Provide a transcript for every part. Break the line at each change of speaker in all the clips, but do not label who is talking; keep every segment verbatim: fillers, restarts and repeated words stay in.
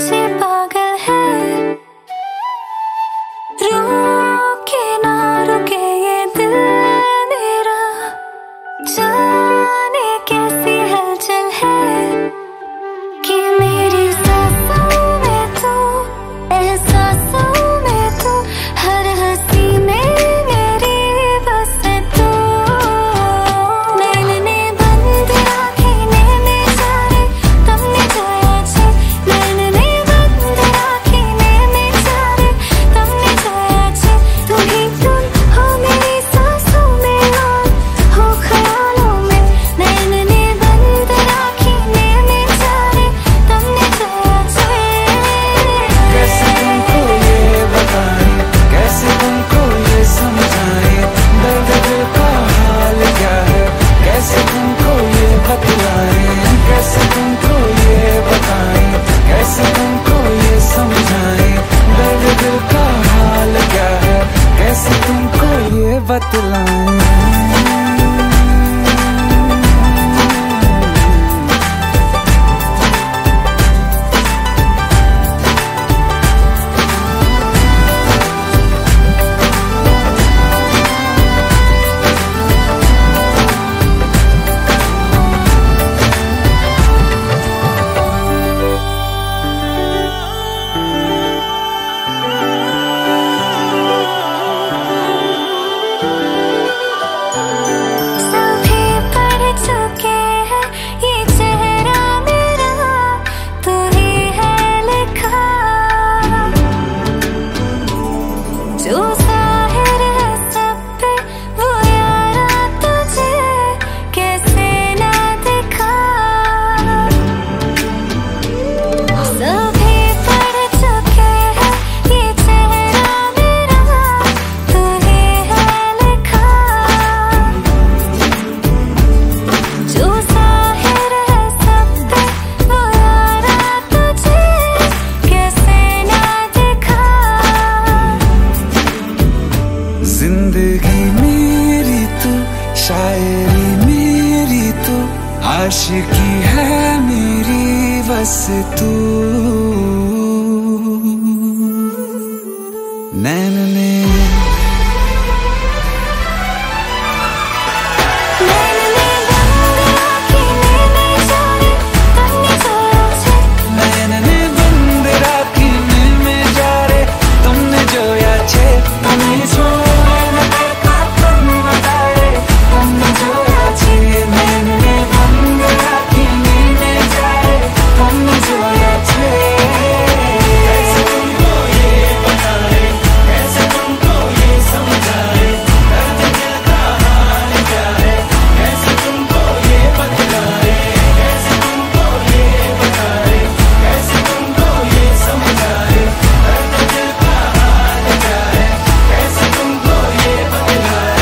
पीछे पागल है, रुके ना रुके ये दिल मेरा, जाने कैसी हलचल है कि मेरी सांसों में तू, एहसासों में तू, हर हंसी में मेरी बस तू। नैनने बंद आँखें नैने चारे तुमने जोया छे, नैनने बंद आँखें नैने चारे तुमने जोया छे। तुम ही तुम हो मेरी सांसों में और हो ख्यालों में, नैनने बंद आँखें नैने चारे तुमने जोया छे।
कैसे तुमको ये बताएं, कैसे तुमको ये समझाएं, दर्द दिल का हाल क्या है, कैसे तुमको ये बतलाएं, कैसे तुमको ये बताएं, कैसे तुमको ये समझाएं, दर्द दिल का हाल क्या है, कैसे तुमको ये बतलाएं।
सभी पढ़ चुके हैं ये चेहरा मेरा, तू ही है लिखा, जो जाहिर है सब पे वो यारा तुझे कैसे ना दिखा। सभी पढ़ चुके हैं ये चेहरा मेरा, तू ही है लिखा, जो जाहिर है सब पे वो यारा तुझे कैसे ना दिखा।
जिंदगी मेरी तू, शायरी मेरी तू, आशिकी है मेरी बस तू। नैनने
नैनने बंद आँखें नैने चारे तुमने जोया छे,
नैनने बंद राखी में जा रे तुमने जोया छे, हमें सोना का तुम बताए तुमने जोया छे। नैनने बंद राखी में जा रे तुमने जोया छे। कैसे तुमको ये बताए, कैसे तुमको ये समझाए, दर्द दिल का हाल क्या है, कैसे तुमको ये बतलाए, कैसे तुमको ये बताए, कैसे तुमको ये समझाए, दर्द दिल का हाल क्या है, कैसे तुमको ये बतलाए।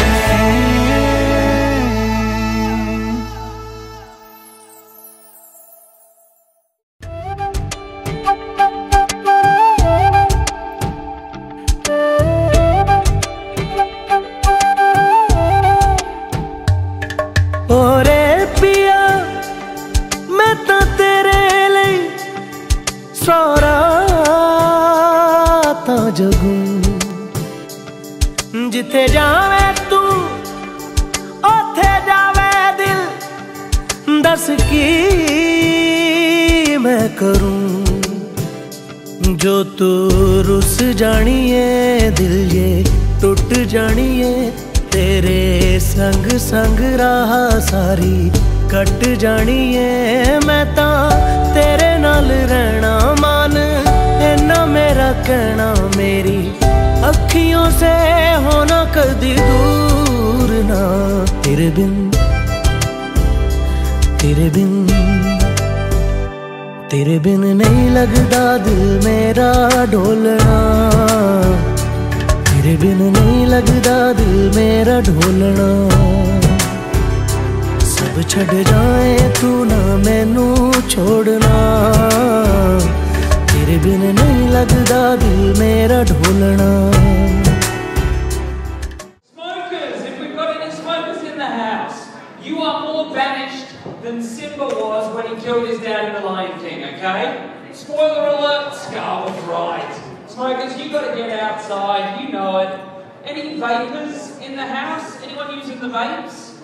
ओरे पिया मैं तो तेरे लिए सौरा तो जगूं, जिथे जावे तू ओथे जावे दिल, दस की मैं करूं, जो तू रुस जानिए दिल ये टूट जानिए, तेरे संग संग राह सारी कट जानिए। मैं ता तेरे नाल रहना मान, इन्ना मेरा कहना, मेरी अखियों से होना कदी दूर ना, तेरे बिन तेरे बिन तेरे बिन नहीं लगदा दिल मेरा ढोलना, तेरे बिन नहीं लगदा दिल मेरा ढोलना। सब छड़ जाए तू ना मैनू छोड़ना, तेरे बिन नहीं लगदा दिल मेरा ढोलना।
Smokers, if we've got any smokers in the house, you are more banished than Simba was when he killed his dad in The Lion King, okay? Spoiler alert, Scarlet right. Smokers, you've got to get outside, you know it. Any vapors in the house? Anyone using the vapes?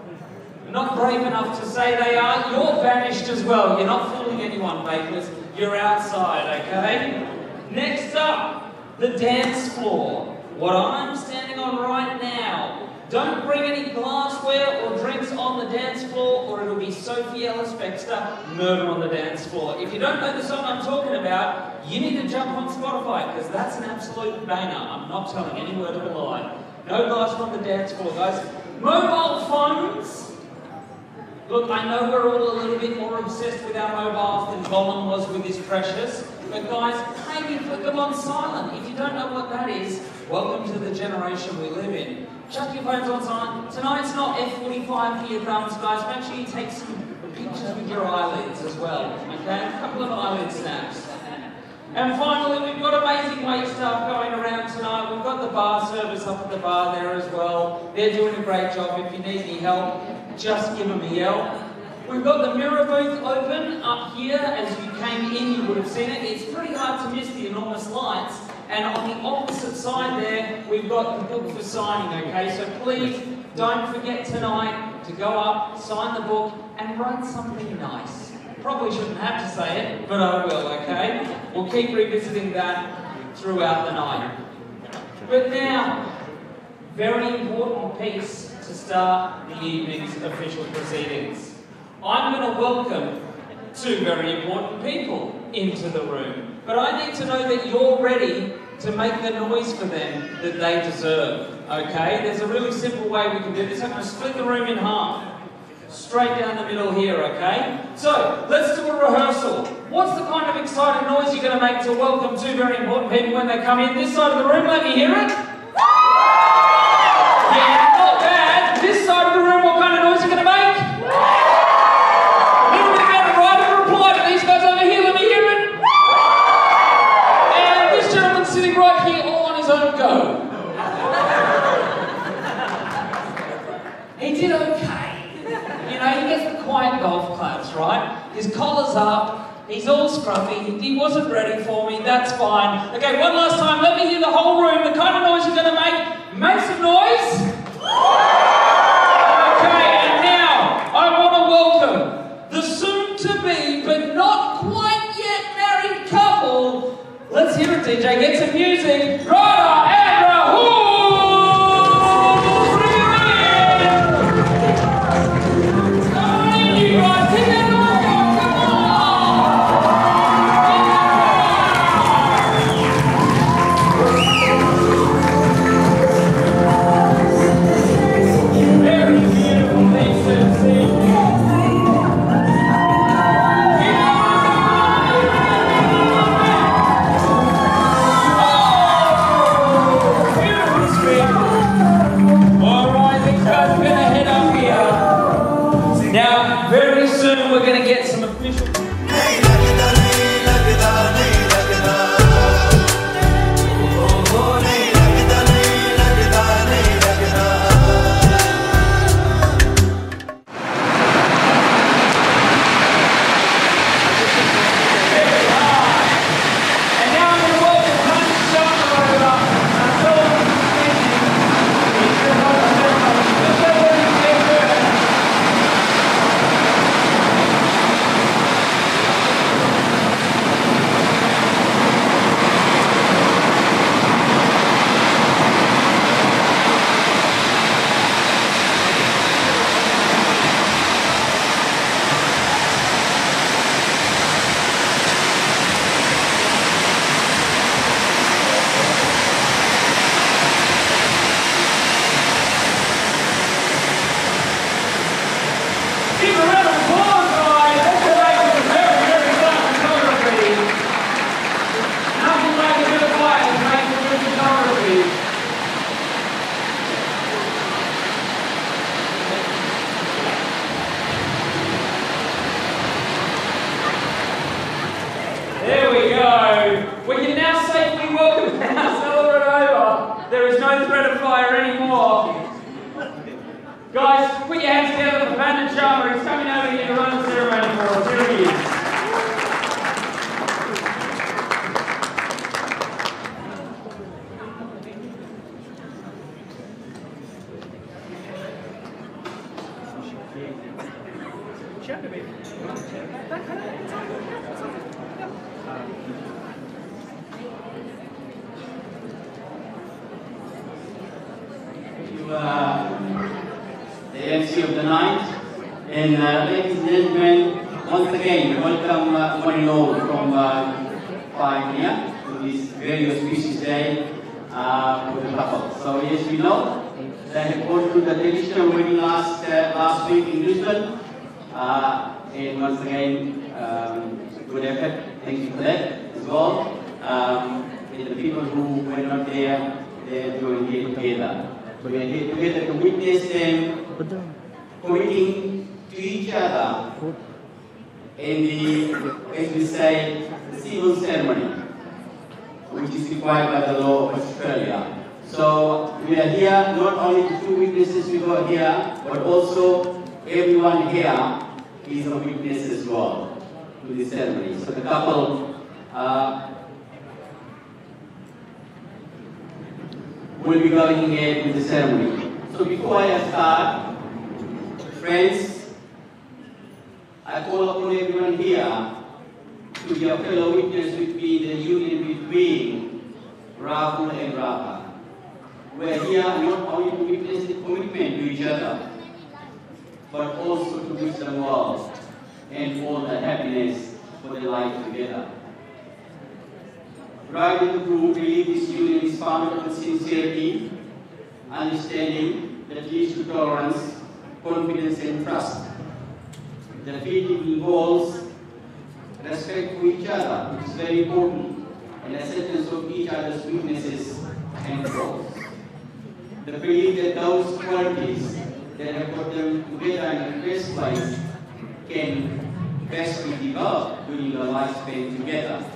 Not brave enough to say they are. You're banished as well. You're not fooling anyone, vapors. You're outside, okay? Next up, the dance floor. What I'm standing on right now. Don't bring any glassware or drinks on the dance floor or it'll be Sophie Ellis-Bextor, Murder on the Dance Floor. If you don't know the song I'm talking about, you need to jump on Spotify because that's an absolute banger. I'm not telling any word of a lie. No glass on the dance floor, guys. Mobile phones. Look, I know we're all a little bit more obsessed with our mobiles than Gollum was with his precious, but guys, maybe put them on silent. If you don't know what that is, welcome to the generation we live in. Chuck your phones on silent. Tonight's not F forty-five for your thumbs, guys. Make sure you take some pictures with your eyelids as well, okay? A couple of eyelid snaps. And finally, we've got amazing wait staff going around tonight. We've got the bar service up at the bar there as well. They're doing a great job. If you need any help, just give them a yell. We've got the mirror booth open up here. As you came in, you would have seen it. It's pretty hard to miss the enormous lights. And on the opposite side there, we've got the book for signing, okay? So please don't forget tonight to go up, sign the book, and write something nice. Probably shouldn't have to say it, but I will, okay? We'll keep revisiting that throughout the night. But now, very important piece to start the evening's official proceedings. I'm going to welcome two very important people into the room. But I need to know that you're ready to make the noise for them that they deserve, okay? There's a really simple way we can do this. I'm going to split the room in half. Straight down the middle here, okay? So, let's do a rehearsal. What's the kind of exciting noise you're going to make to welcome two very important people when they come in? This side of the room, let me hear it. Yeah, not bad. This side of the room, what kind of noise are you going to make? A little bit better, right? A reply to these guys over here, let me hear it. And this gentleman sitting right here, all on his own go. He did okay. You know, he gets the quiet golf claps, right? His collar's up, he's all scruffy, he wasn't ready for me, that's fine. Okay, one last time, let me hear the whole room, the kind of noise you're going to make. Make some noise. Okay, and now, I want to welcome the soon-to-be, but not quite yet married couple. Let's hear it, D J, get some music. Radha and Rahul! We're going to get some official...
to uh, the M C of the night. And uh, ladies and gentlemen, once again, welcome uh, one and all from uh, Pioneer to this very auspicious day uh, for the couple. So yes, we know they have gone through the traditional wedding last, uh, last week in Lisbon. Uh, and once again, um, good effort. Thank you for that as well. Um, and the people who were not there, they are here together. We are here together to witness them committing to each other in the, as we say, the civil ceremony, which is required by the law of Australia. So we are here, not only the two witnesses we got here, but also everyone here is a witness as well to the ceremony. So the couple uh, will be going ahead with the ceremony. So before I start, friends, I call upon everyone here to be a fellow witness with me in the union between Rahul and Radha. We are here not only to witness the commitment to each other, but also to wish them well and all the happiness for their life together. Right in the group, believe this union is founded on sincerity, understanding that leads to tolerance, confidence and trust. The faith involves respect for each other, which is very important, and acceptance of each other's weaknesses and faults. The belief that those qualities that have got them together in the first place can best be developed during their lifespan together.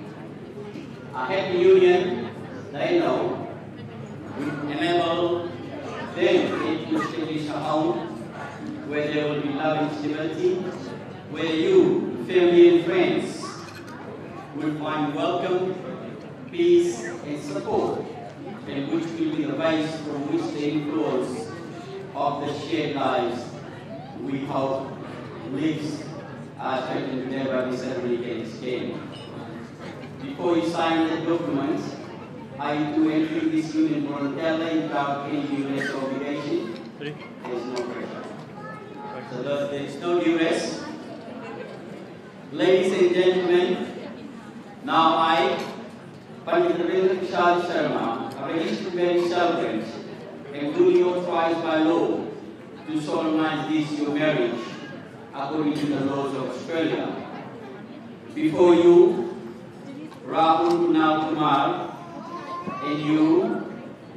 A happy union, they know, will enable them to establish a home where there will be love and stability, where you, family and friends, will find welcome, peace and support, and which will be the base from which the influence of the shared lives we hope lives as and whenever this ceremony can extend. Before you sign the document, I do enter this union voluntarily without any duress or obligation. There is no pressure. So there is no duress. Ladies and gentlemen, now I, Pandit Ravindra Prasad Sharma, a registered marriage celebrant, am duly authorized by law to solemnize this your marriage according to the laws of Australia. Before you, Rahul Kumar, and you,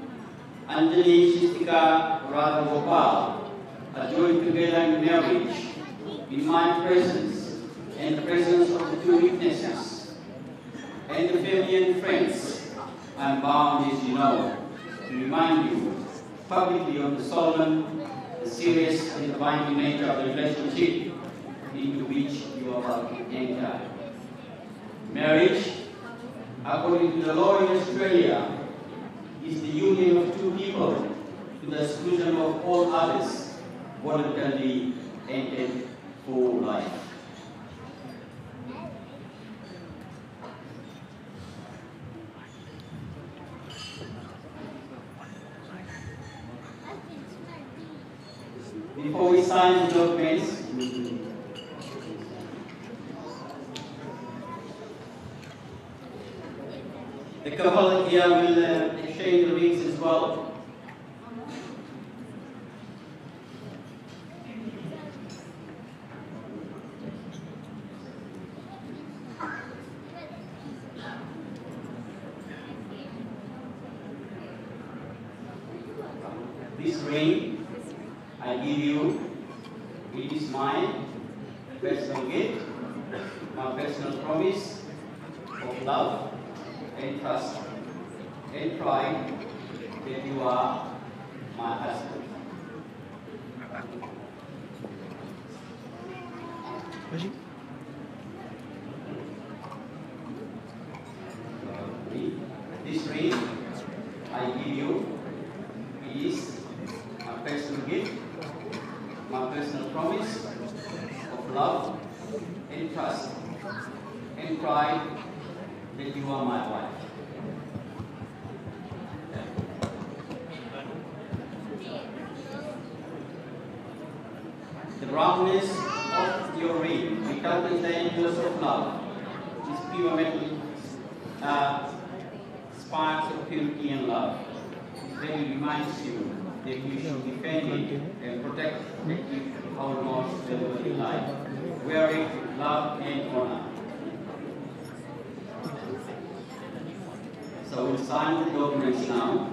Anjali Shishtika Radha Gopal, are joined together in marriage in my presence and the presence of the two witnesses and the family and friends. I am bound, as you know, to remind you publicly of the solemn, the serious and the binding nature of the relationship into which you are about to enter. Marriage, according to the law in Australia, is the union of two people to the exclusion of all others, voluntarily entered for life. Before we sign the documents, the couple here will uh, exchange the rings as well. This ring I give you, it is my personal gift, my personal promise of love and trust and pride that you are my husband. This ring I give you is my personal gift, my personal promise of love and trust and pride that you are my wife. sharpness of your ring, without the dangers of love, is pure metal, uh, sparks of purity and love. It really reminds you that you should defend it and protect it our most valuable life. Wear it with love and honor. So we'll sign the documents now.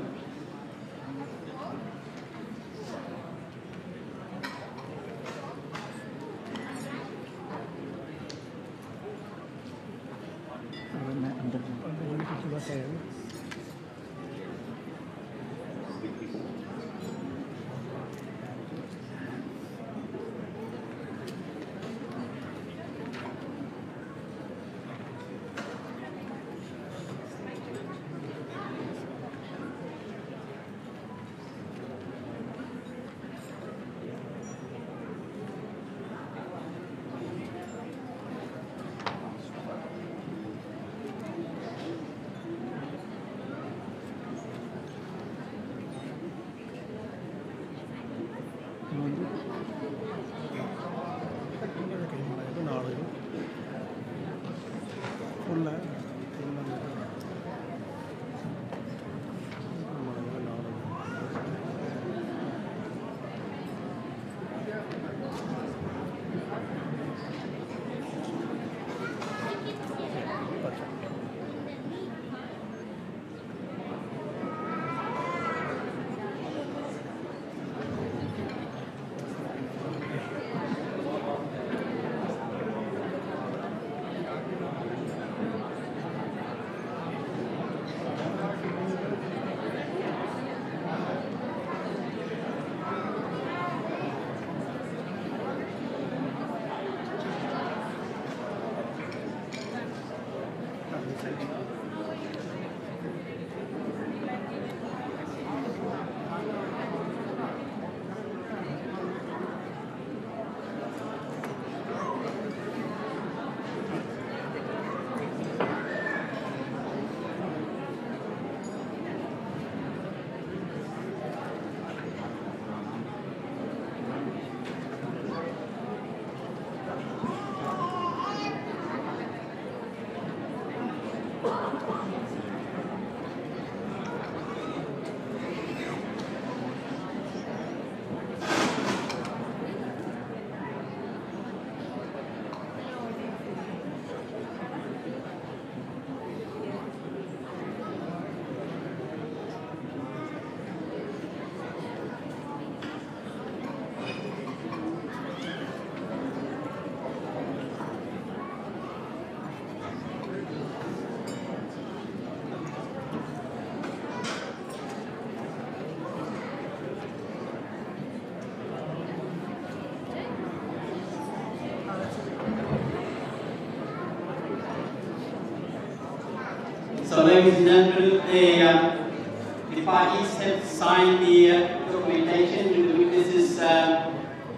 So, ladies and gentlemen, the, uh, the parties have signed the uh, documentation. The witnesses uh,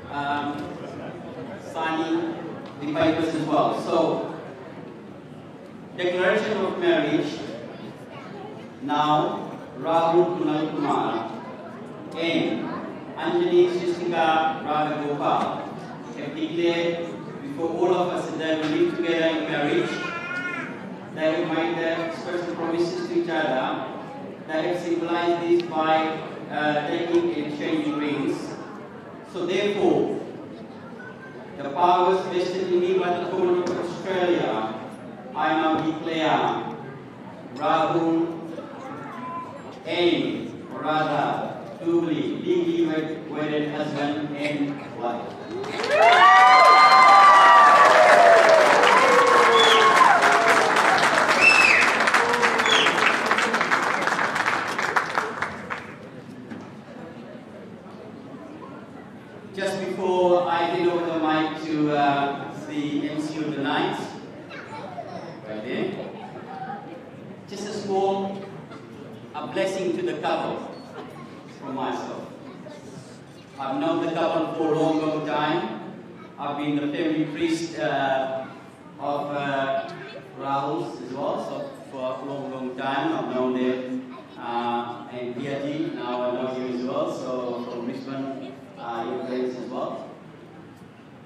um, signing the papers as well. So, declaration of marriage. Now, Rahul Radha and Anjali Shistika Radha Gopal have declared before all of us that they will live together in marriage. They have made their special promises to each other. They have symbolized this by uh, taking and exchanging rings. So therefore, the powers vested in me by the Commonwealth of Australia, I now declare Rahul and Radha duly legally wedded husband and wife. Just before I hand over the mic to uh, the M C of the night, right there, just a small a blessing to the couple from myself. I've known the couple for a long, long time. I've been the family priest uh, of uh, Rahul's as well, so for a long, long time. I've known them uh, and P R G, now I know you as well, so from Brisbane. Uh, your friends as well.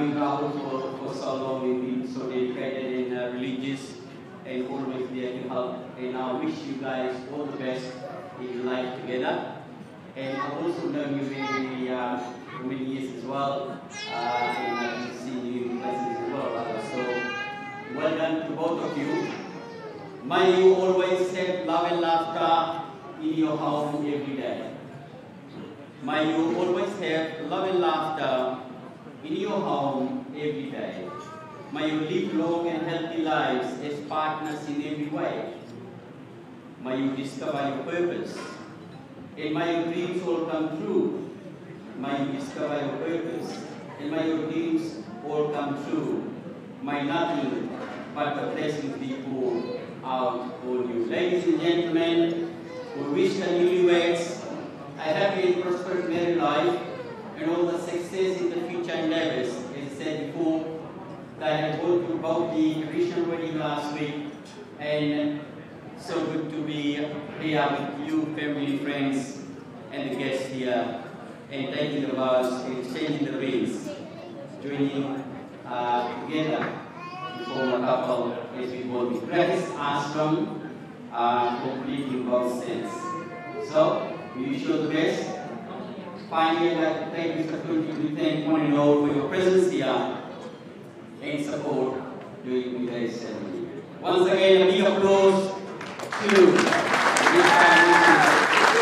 knowing Rahul for, for so long, we've been so dedicated and uh, religious and always there to help. And I wish you guys all the best in life together. And I've also known you very, uh, for many years as well, uh, and I've seen you in places as well, Radha. So, well done to both of you. May you always have love and laughter in your home every day. May you always have love and laughter in your home every day. May you live long and healthy lives as partners in every way. May you discover your purpose. And may your dreams all come true. May you discover your purpose. And may your dreams all come true. May nothing but the blessings be poured out on you. Ladies and gentlemen, we wish the newlyweds a happy and prosperous married life and all the success in the future endeavors. As I said before, that I had gone through about the traditional wedding last week, and so good to be here with you, family, friends, and the guests here, and taking the vows, exchanging the rings, joining uh, together to form a couple as we both practice ashram, uh, complete in both sense. So, we wish you all the best. Finally, I'd like to take this opportunity to thank one and all for your presence here and support during today's ceremony. Once again, a big applause to this family.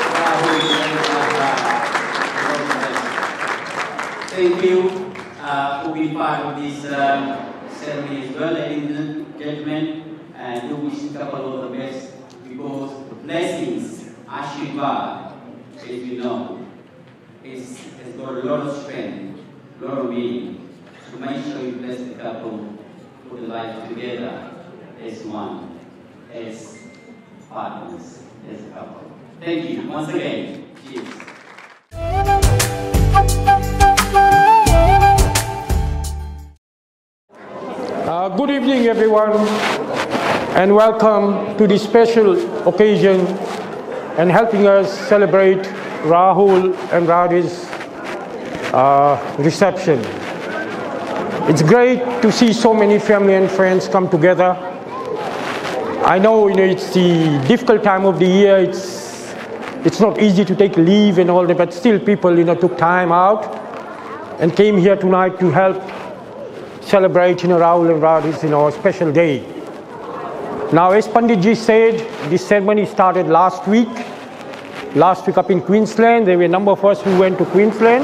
Thank you uh, for being part of this uh, ceremony as well, ladies and gentlemen, and do wish the couple all the best, because blessings, Ashirvad, as you know, is, has got a lot of strength, a lot of meaning. So make sure you bless the couple for the life together as one, as partners, as a couple. Thank you once again. Cheers.
Uh, good evening, everyone, and welcome to this special occasion and helping us celebrate Rahul and Radha's uh, reception. It's great to see so many family and friends come together. I know, you know it's the difficult time of the year. It's it's not easy to take leave and all that, but still people you know took time out and came here tonight to help celebrate you know Rahul and Radha's you know special day. Now, as Panditji said, this ceremony started last week. Last week up in Queensland, there were a number of us who went to Queensland.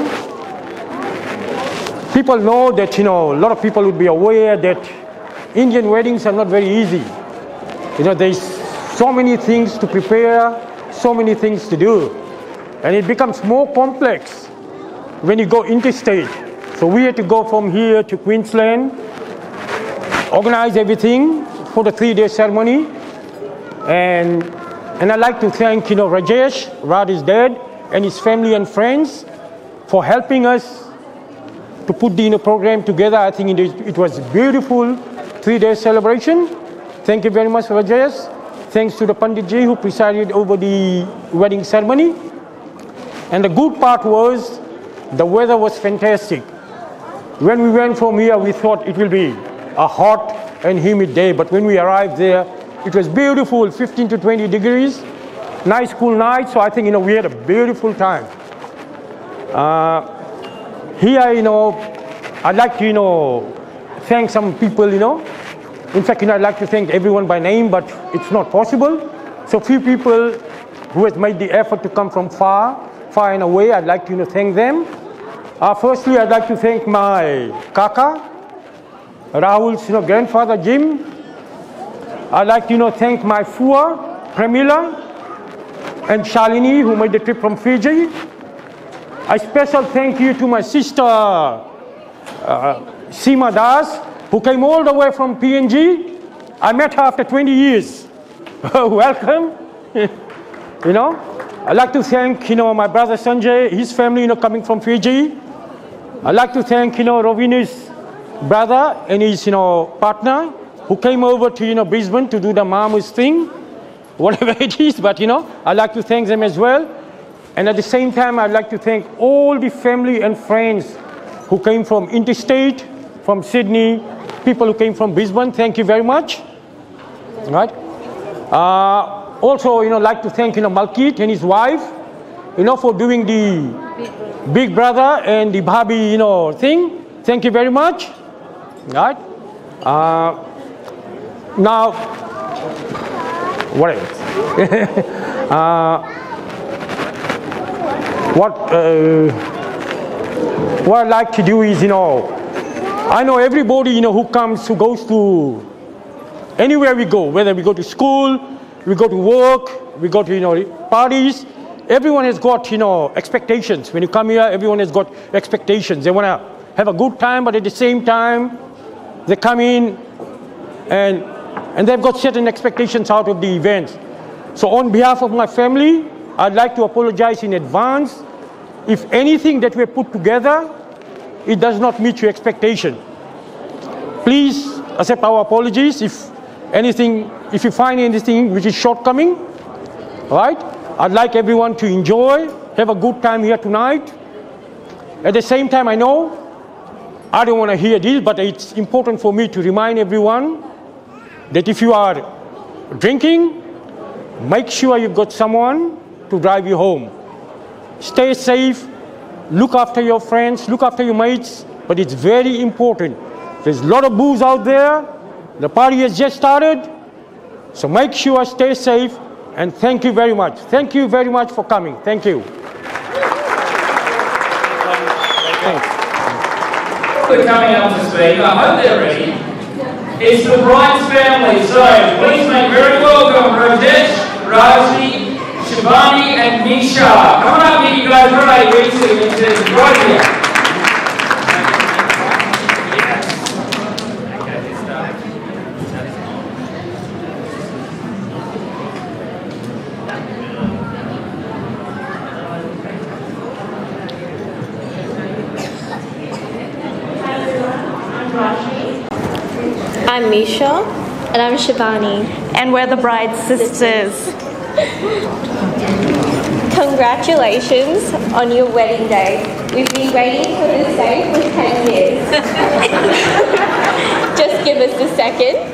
People know that, you know, a lot of people would be aware that Indian weddings are not very easy. You know, there's so many things to prepare, so many things to do. And it becomes more complex when you go interstate. So we had to go from here to Queensland, organize everything for the three-day ceremony, and and I'd like to thank you know Rajesh, Radha's dad, and his family and friends for helping us to put the you know, program together. I think it, it was a beautiful three-day celebration. Thank you very much, Rajesh. Thanks to the Panditji who presided over the wedding ceremony. And the good part was the weather was fantastic. When we went from here, we thought it will be a hot and humid day, but when we arrived there, it was beautiful, fifteen to twenty degrees, nice cool night. So I think you know we had a beautiful time. Uh, here, you know, I'd like to you know thank some people. You know, in fact, you know, I'd like to thank everyone by name, but it's not possible. So few people who have made the effort to come from far, far and away, I'd like to you know thank them. Uh, firstly, I'd like to thank my kaka, Rahul's you know, grandfather Jim. I'd like to you know, thank my Fua, Pramila, and Shalini, who made the trip from Fiji. A special thank you to my sister, uh, Seema Das, who came all the way from P N G. I met her after twenty years. Welcome. You know, I'd like to thank you know, my brother Sanjay, his family you know, coming from Fiji. I'd like to thank you know, Rovini's brother and his you know partner who came over to you know Brisbane to do the Mamas thing, whatever it is, but you know I'd like to thank them as well. And at the same time I'd like to thank all the family and friends who came from interstate, from Sydney, people who came from Brisbane, thank you very much. Right? Uh, also, you know, like to thank, you know, Malkit and his wife, you know, for doing the Big Brother and the Barbie, you know, thing. Thank you very much. Right? Uh, now, what else? uh, what, uh, what I'd like to do is, you know, I know everybody, you know, who comes, who goes to anywhere we go, whether we go to school, we go to work, we go to, you know, parties, everyone has got, you know, expectations. When you come here, everyone has got expectations. They want to have a good time, but at the same time, they come in and, and they've got certain expectations out of the event. So on behalf of my family, I'd like to apologize in advance if anything that we have put together, it does not meet your expectation. Please accept our apologies if anything, if you find anything which is shortcoming. All right? I'd like everyone to enjoy, have a good time here tonight. At the same time, I know I don't want to hear this, but it's important for me to remind everyone that if you are drinking, make sure you've got someone to drive you home. Stay safe, look after your friends, look after your mates, but it's very important. There's a lot of booze out there. The party has just started. So make sure, stay safe, and thank you very much. Thank you very much for coming. Thank you. Thanks.
We're coming up to speed. I hope they're ready. It's the bride's family, so please make very welcome Rajesh, Rosie, Shivani and Misha. Come on up here, you guys. Right, we see it right here.
I'm Misha. And I'm Shivani. And we're the bride's sisters. Congratulations on your wedding day. We've been waiting for this day for ten years. Just give us a second.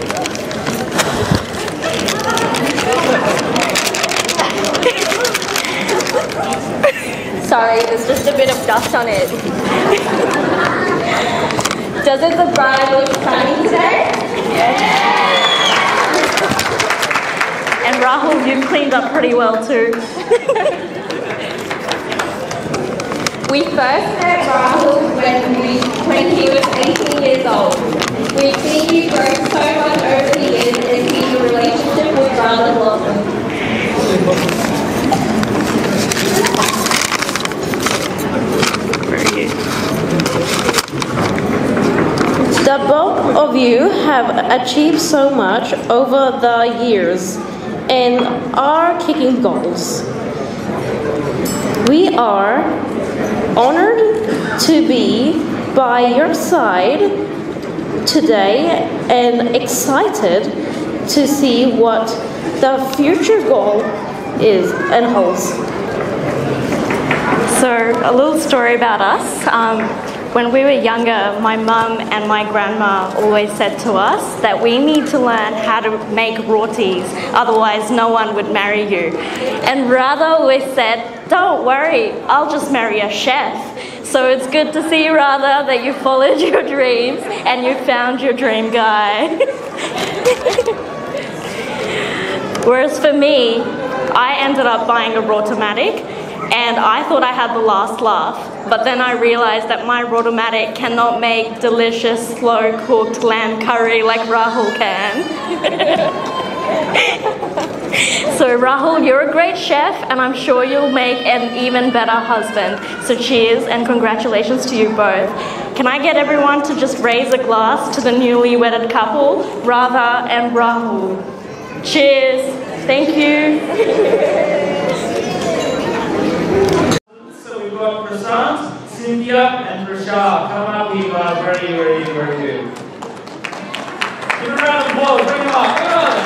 Sorry, there's just a bit of dust on it. Doesn't the bride look stunning today? Yeah.
And Rahul, you've cleaned up pretty well too.
We first met Rahul when, we, when he was eighteen years old. We've seen you grow so much over the years and see your relationship with Rahul blossom. The both of you have achieved so much over the years and are kicking goals. We are honored to be by your side today and excited to see what the future goal is and holds.
So, a little story about us. Um, When we were younger, my mum and my grandma always said to us that we need to learn how to make rotis, otherwise no one would marry you. And Radha always said, don't worry, I'll just marry a chef. So it's good to see, Radha, that you followed your dreams and you found your dream guy. Whereas for me, I ended up buying a Rotomatic, and I thought I had the last laugh, but then I realized that my Rotomatic cannot make delicious, slow-cooked lamb curry like Rahul can. So Rahul, you're a great chef, and I'm sure you'll make an even better husband. So cheers, and congratulations to you both. Can I get everyone to just raise a glass to the newly wedded couple, Radha and Rahul? Cheers. Thank you.
We've got Prasant, Cynthia, and Prashad. Come up here, guys. Very, very, very good. Give a round of applause. Bring them up. Come on.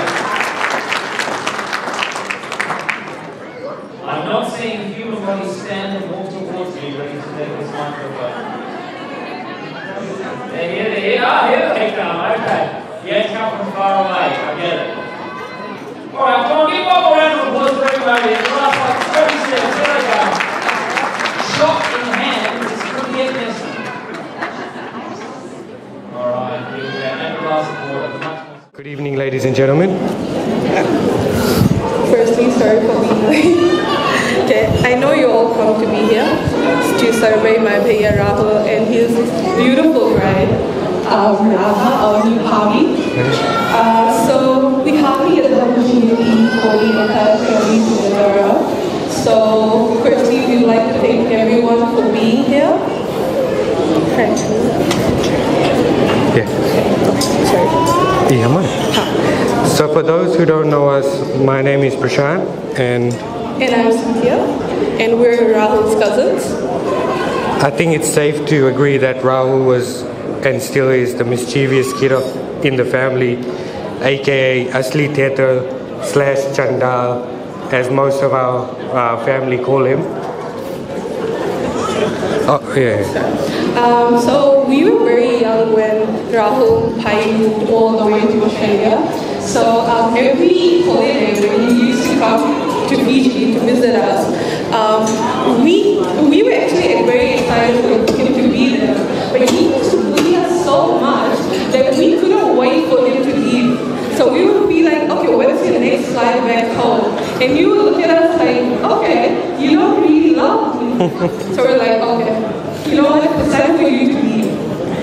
I'm not seeing a human body stand and walk towards me ready to take this microphone. There he baby. The last like thirty seconds. There they go. Shot in hand. It's pretty get messy. Alright, here we go. And a glass of water. Much more.
Good evening, ladies and gentlemen.
Firstly, sorry for being late. Okay, I know you all come to me here to celebrate my bhaiya Rahul and his beautiful bride, um, Radha, our new hubby. Uh, so we hardly get the opportunity for the entire family to gather around. So firstly, we'd like to thank everyone for being here.
Yeah.
Sorry.
Yeah, man. So for those who don't know us, my name is Prashant and
And I'm Cynthia, and we're Rahul's cousins.
I think it's safe to agree that Rahul was and still is the mischievous kid of, in the family, aka Asli Theatre slash Chandal, as most of our uh, family call him. Oh, yeah.
Um, so we were very young when Rahul Pai moved all the way to Australia. So um, every holiday when he used to come to Fiji to visit us, um, we we were actually very excited for him to be there. But he used to bully us so much that we couldn't wait for him to leave. So we would be like, okay, when's your next flight back home? And you would look at us like, okay, you don't really love me. So we're like, okay, you know what, it's time for you to leave.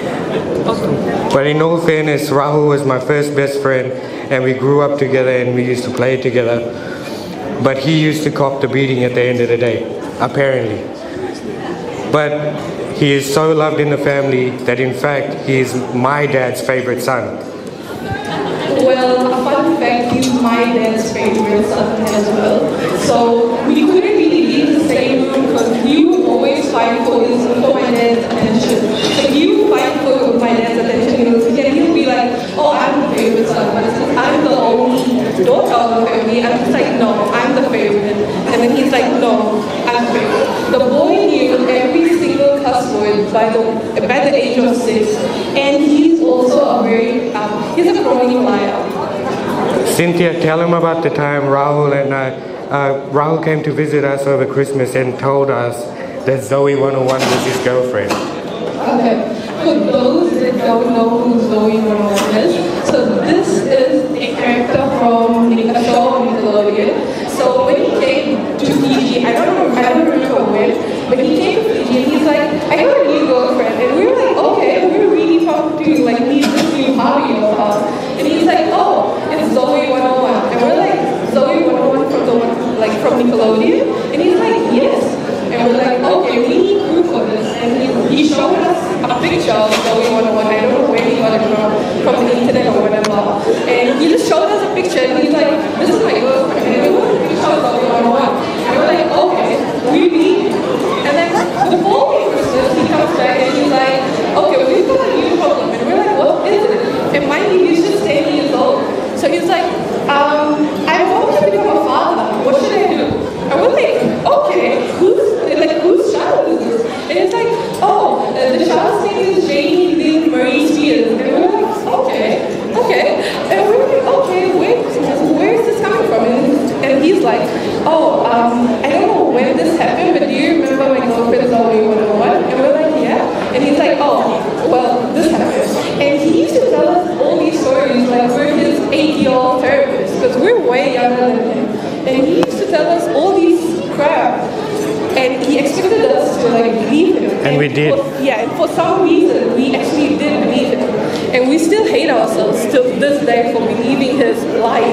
But in all fairness, Rahul was my first best friend and we grew up together and we used to play together. But he used to cop the beating at the end of the day, apparently. But he is so loved in the family that in fact he is my dad's favorite son.
Well, a fun fact, he's my dad's favorite son as well. So we couldn't really leave the same room because he would always fight for his for my dad's attention. So he would fight for my dad's attention. He would, he would be like, oh, I'm the favorite son, but since I'm the only daughter of the family, I'm just like, no, I'm the favorite. And then he's like, no, I'm the favorite. The boy knew every single cuss word by the by the age of six, and he's also a very um, he's a chronic liar.
Cynthia, tell him about the time Rahul and I, uh, Rahul came to visit us over Christmas and told us that Zoe one oh one was his girlfriend.
Okay, for those that don't know who Zoe one oh one is, so this is a character from a show on Nickelodeon. So when he came to Fiji, I don't know, I don't remember when, but he came to Fiji and he's like, I got a new girlfriend, and we were like, okay, we're really pumped to like meet this new hobby of ours. And he's like, oh, it's Zoe one oh one. And we're like, Zoe one oh one from the one, like from Nickelodeon? And he's like, yes. And we're like, okay, we need proof of this. And he, he showed us a picture of Zoe one oh one. I don't know where he got it from, from the internet or whatever. And he just showed us a picture and he's like, this is my girlfriend. And we want a picture of Zoe one oh one. And we're like, okay, really? And then the following Christmas, he comes back and he's like, okay, we've got a new problem. And we're like, what is it? And mind you, he's just ten years old. So he's like, um, I want to become a father. What should I do? And we're like, okay, who's, like, whose child is this? And it's like, oh, uh, the child's name is Janie Lynn Marie Spears. And we're like, okay, okay. And we're like, okay, where, where is this coming from? And, and he's like, oh, um, I don't know when this happened, but do you remember my girlfriend Zoe one oh one? And we're like, yeah. And he's like, oh, well, this happened. And he used to tell us all these stories like we're his eight-year-old therapist, because we're way younger than him. And he used to tell us all these crap. And he expected us to like believe him.
And, and we did.
For, yeah, and for some reason, we actually did believe him. And we still hate ourselves till this day for believing his lies.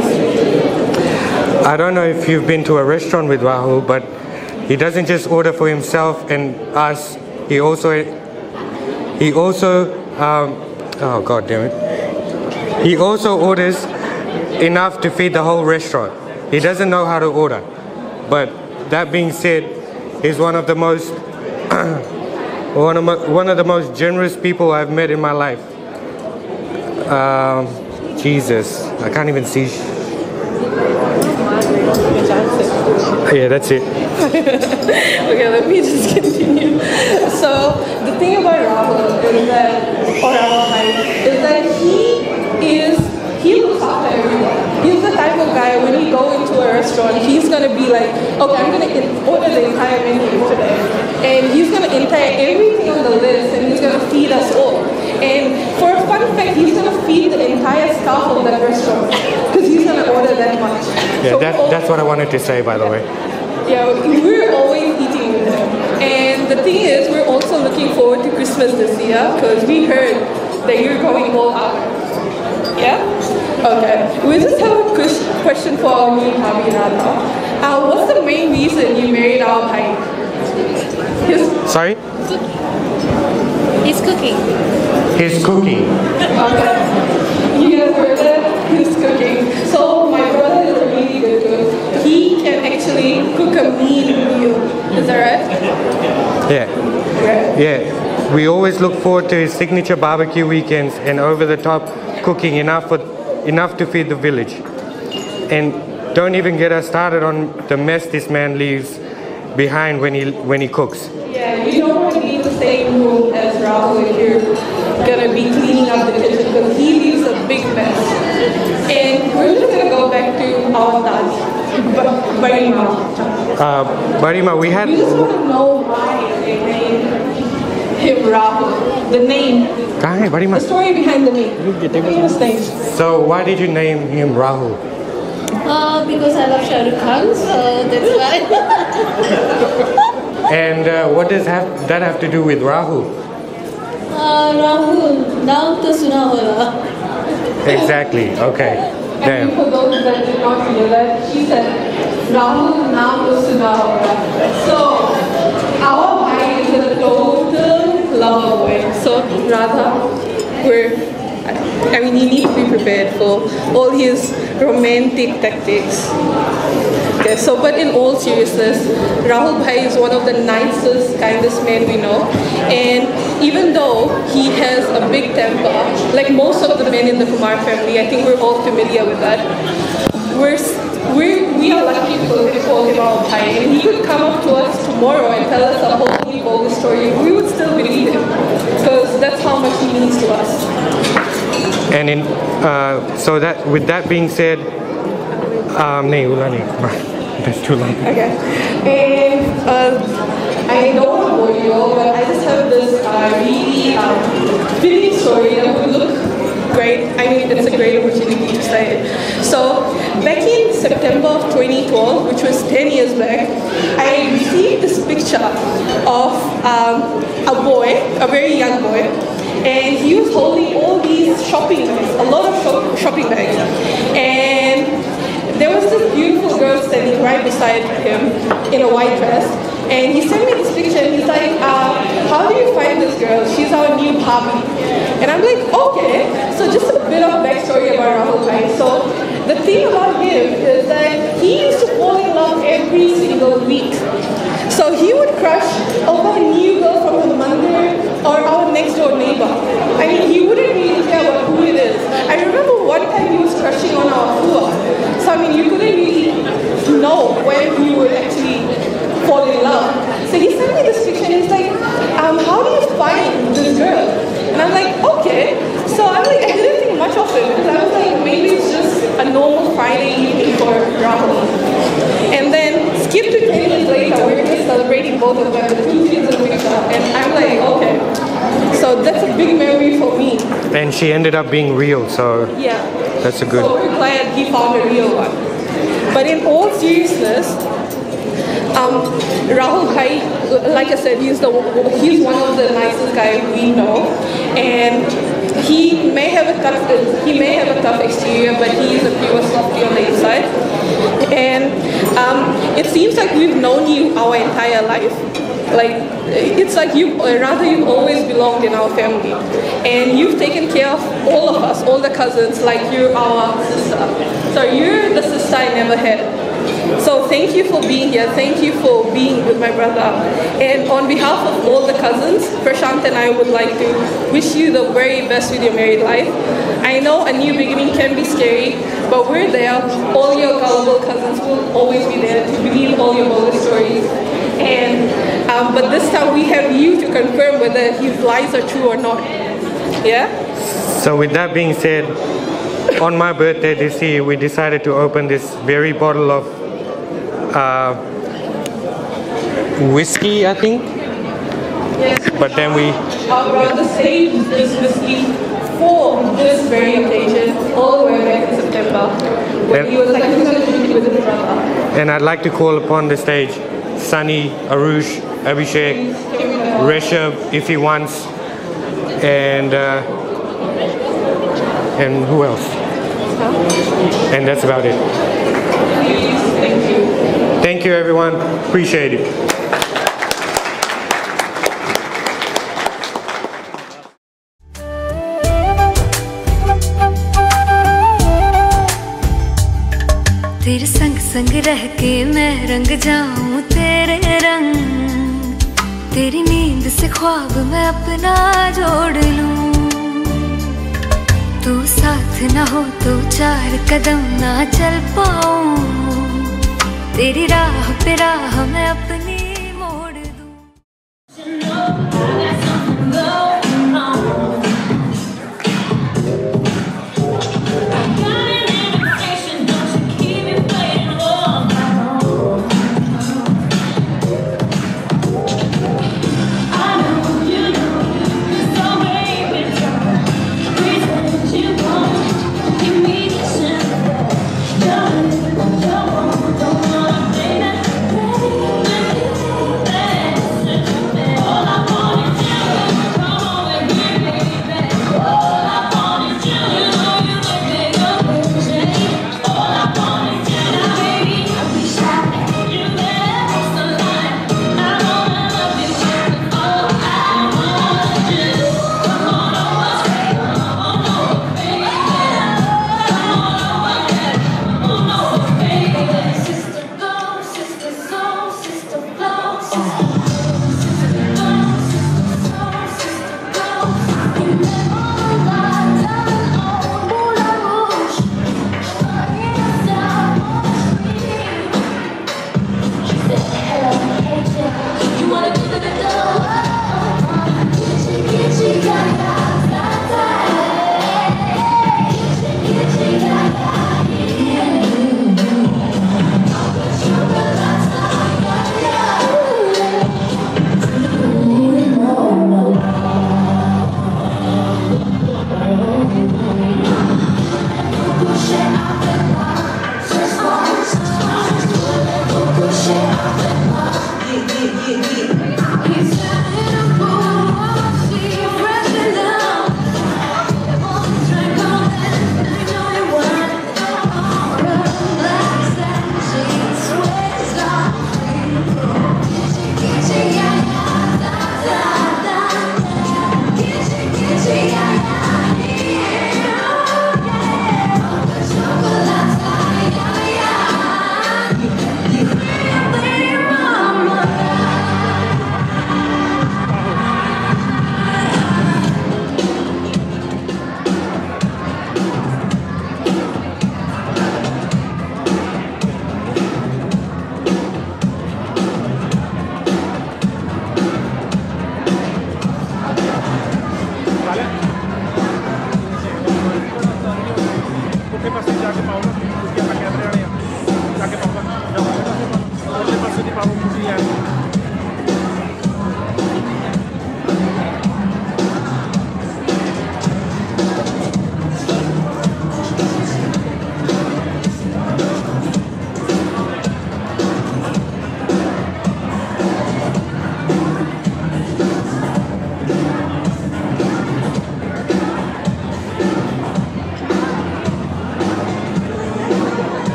I don't know if you've been to a restaurant with Rahul, but he doesn't just order for himself and us. He also, he also, um, oh god damn it. He also orders enough to feed the whole restaurant. He doesn't know how to order. But that being said, he's one of the most, one of my, one of the most generous people I've met in my life. Um, Jesus, I can't even see. Yeah, that's it.
Okay, let me just continue. So the thing about Rahul is that, or Rahul is that he is, he looks after everyone. He's the type of guy when he we go into a restaurant, he's gonna be like, okay, I'm gonna order the entire menu today, and he's gonna enter everything on the list, and he's gonna feed us all. And for a fun fact, he's gonna feed the entire staff of that restaurant because he's gonna order that much.
Yeah,
so
that, that's what I wanted to say, by the way.
Yeah, we're always eating with him. And the thing is, we're also looking forward to Christmas this year because we heard that you're going all out. Yeah? Okay. We just have a question for our new hubby, Radha. Uh, what's the main reason you married our bhai? His
Sorry?
He's cooking.
He's cooking.
Okay. You guys heard that? He's cooking. So my brother is a really good cook. He can actually cook a mean meal. Is that right?
Yeah.
Yeah.
Yeah. We always look forward to his signature barbecue weekends and over-the-top cooking enough for enough to feed the village. And don't even get us started on the mess this man leaves behind when he when he cooks.
Yeah, you don't want to be in the same room as Rahul if you're gonna be cleaning up the kitchen because he leaves a big mess. And we're just gonna go back to our dad, Barima.
Uh, Barima, we had.
We just want to know why they named him Rahul. The name.
Hi, Barima.
The story behind the name. Famous names.
So why did you name him Rahul?
Uh, because I love Shah Rukh Khan, so that's why.
And uh, what does have, that have to do with Rahul?
Uh, Rahul, naam to suna hoga.
Exactly, okay.
And
Damn.
for those that did not hear that, she said, Rahul naam to suna hoga. So, our bhai is a total lover boy. So, Radha, we're I mean, you need to be prepared for all his romantic tactics. Okay, so but in all seriousness, Rahul Bhai is one of the nicest, kindest men we know. And even though he has a big temper, like most of the men in the Kumar family, I think we're all familiar with that. We're, we're, we are lucky to call him our Bhai. And he could come up to us tomorrow and tell us a whole whole story. We would still believe him because that's how much he means to us.
And in uh, so that with that being said, um, nee, ulani, that's too long.
Okay. And uh, I don't want to bore you all, but I just have this uh, really um, fitting story that would look great. I mean, it's a great opportunity to say it. So back in September of twenty twelve, which was ten years back, I received this picture of um, a boy, a very young boy. And he was holding all these shopping bags, a lot of shop shopping bags. And there was this beautiful girl standing right beside him in a white dress. And he sent me this picture and he's like, uh, how do you find this girl? She's our new hubby. And I'm like, okay. So just a bit of backstory about Rahul Bhai. So the thing about him is that he used to fall in love every single week. So he would crush over a new girl from the mandir or our next door neighbor. I mean, he wouldn't really care about who it is. I remember one time he was crushing on our Fua. So I mean, you couldn't really know when he would actually fall in love. So he sent me this picture and he's like, um, how do you find this girl? And I'm like, okay. So I'm like, I didn't think much of it because I was like, maybe it's just a normal Friday evening for Rahul. And then skip to ten years later, we're just celebrating both of them, the two kids in the picture. And I'm like, okay. So that's a big memory for me.
And she ended up being real, so
yeah,
that's a good.
So we're glad he found a real one. But in all seriousness, um, Rahul Bhai, like I said, he's the he's one of the nicest guys we know, and he may have a tough he may have a tough exterior, but he is a pure softy on the inside. And um, it seems like we've known you our entire life. Like, it's like you, or rather you've always belonged in our family. And you've taken care of all of us, all the cousins, like you're our sister. So you're the sister I never had. So thank you for being here. Thank you for being with my brother. And on behalf of all the cousins, Prashant and I would like to wish you the very best with your married life. I know a new beginning can be scary, but we're there. All your gullible cousins will always be there to believe all your bogus stories. And um, but this time we have you to confirm whether his lies are true or not. Yeah?
So with that being said, on my birthday this year, we decided to open this very bottle of uh, whiskey, I think.
Yes.
But then we...
Our brother saved this whiskey for this very occasion all the way back in September, when
And-
he was like, he was going to drink with his brother.
And I'd like to call upon the stage Sunny, Arush, Abhishek, Rishabh, if he wants, and uh, and who else? And that's about it.
Please, thank you.
Thank you, everyone. Appreciate it.
तेरे संग संग रह के मैं रंग जाऊं तेरे रंग, तेरी नींद से ख्वाब मैं अपना जोड़ लूं। तू साथ ना हो तो चार कदम ना चल पाऊं, तेरी राह पे राह मैं अपनी मोड़ दूं।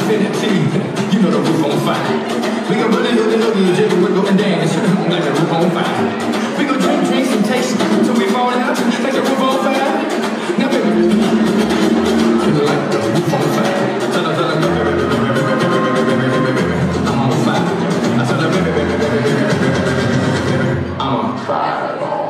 infinity. You know the roof on fire. We gon' run it, look it, look it, jiggle, wiggle, and dance like the roof on fire. We gon' drink, drinks, and taste till we fall out like the roof on fire. Now baby, like the roof on fire. Tell her, tell her, baby, baby, baby, baby, baby, baby, baby, baby, I'm on fire. I tell her, baby, baby, baby, baby, baby, baby, I'm on fire.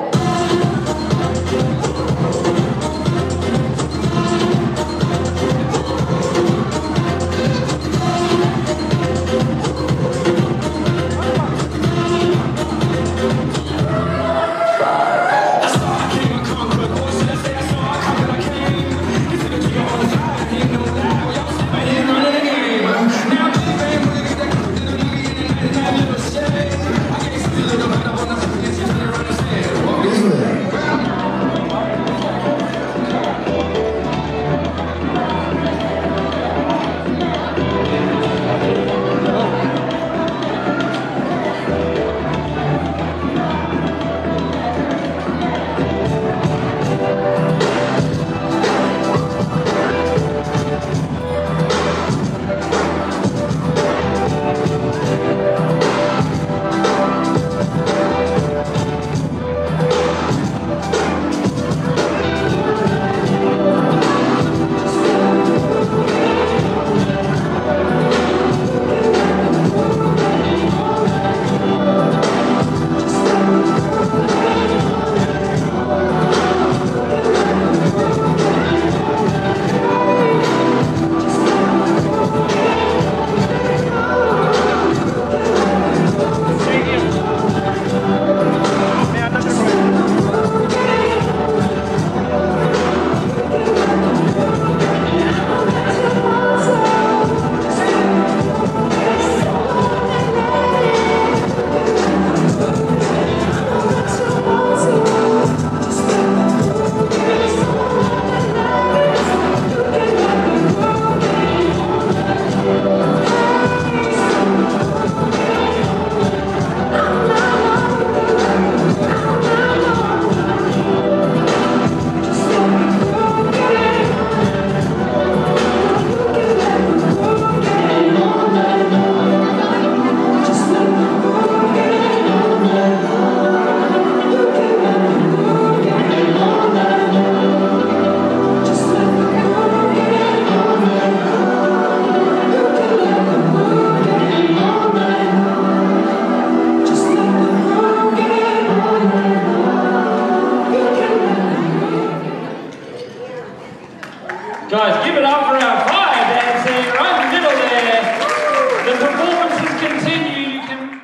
Guys, give it up for our fire dancing right in the middle there. The performances continue. You can.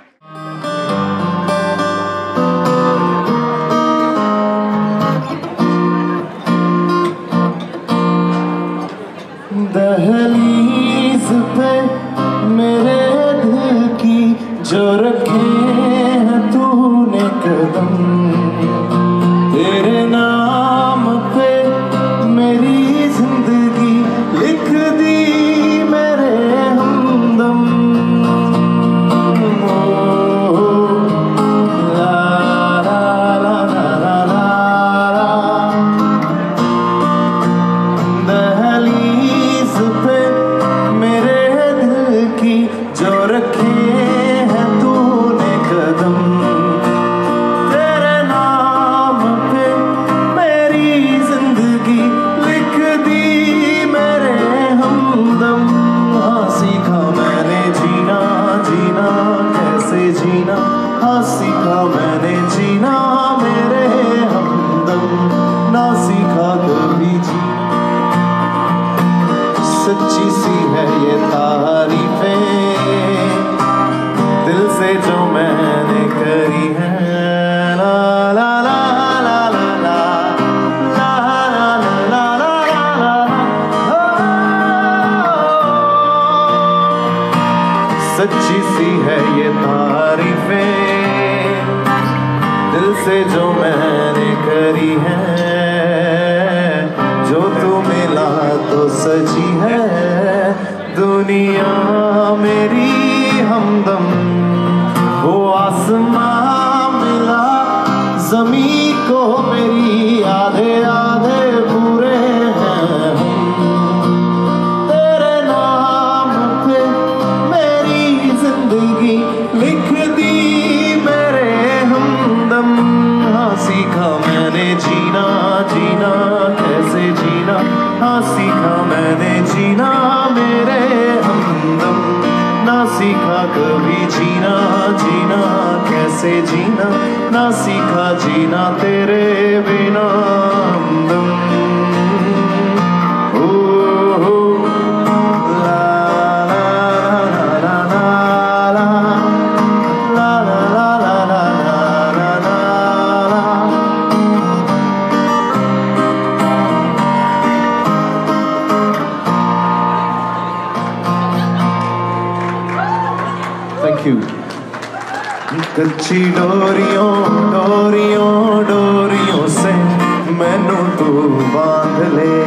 दहलीज पे मेरे दिल की जो रखे हैं तूने कदम, तेरे नाम पे मेरी जिंदगी लिख दी मेरे हमदम। ला ला ला ला ला ला, दहलीज पे मेरे दिल की जो रखे हैं तूने कदम, तेरे नाम पे मेरी जिंदगी लिख दी मेरे हमदम। हाँ सीखा मैंने जीना जीना कैसे जीना, हाँ सीखा मैंने जीना मेरे हमदम, ना सीखा कभी जीना। सच्ची सी है ये तारीफें दिल से जो मैंने करी है। ला ला ला ला ला ला ला ला ला ला ला, सच्ची सी है ये तारीफें दिल से जो मैंने करी है। जो तू मिला तो सजी है दुनिया मेरी हमदम, वो आसमां मिला ज़मीं को मेरी, आधे आधे पूरे हैं हम, तेरे नाम पे ना सीखा मैंने जीना मेरे हमदम, ना सीखा कभी जीना, जीना कैसे जीना, ना सीखा जीना तेरे बिना हमदम। ओ हो ला ला ला ला ला ला ला ला ला ला ला ला ला ला। Thank you. कच्ची डोरियों डोरियों डोरियों से मैनू तू बांध ले,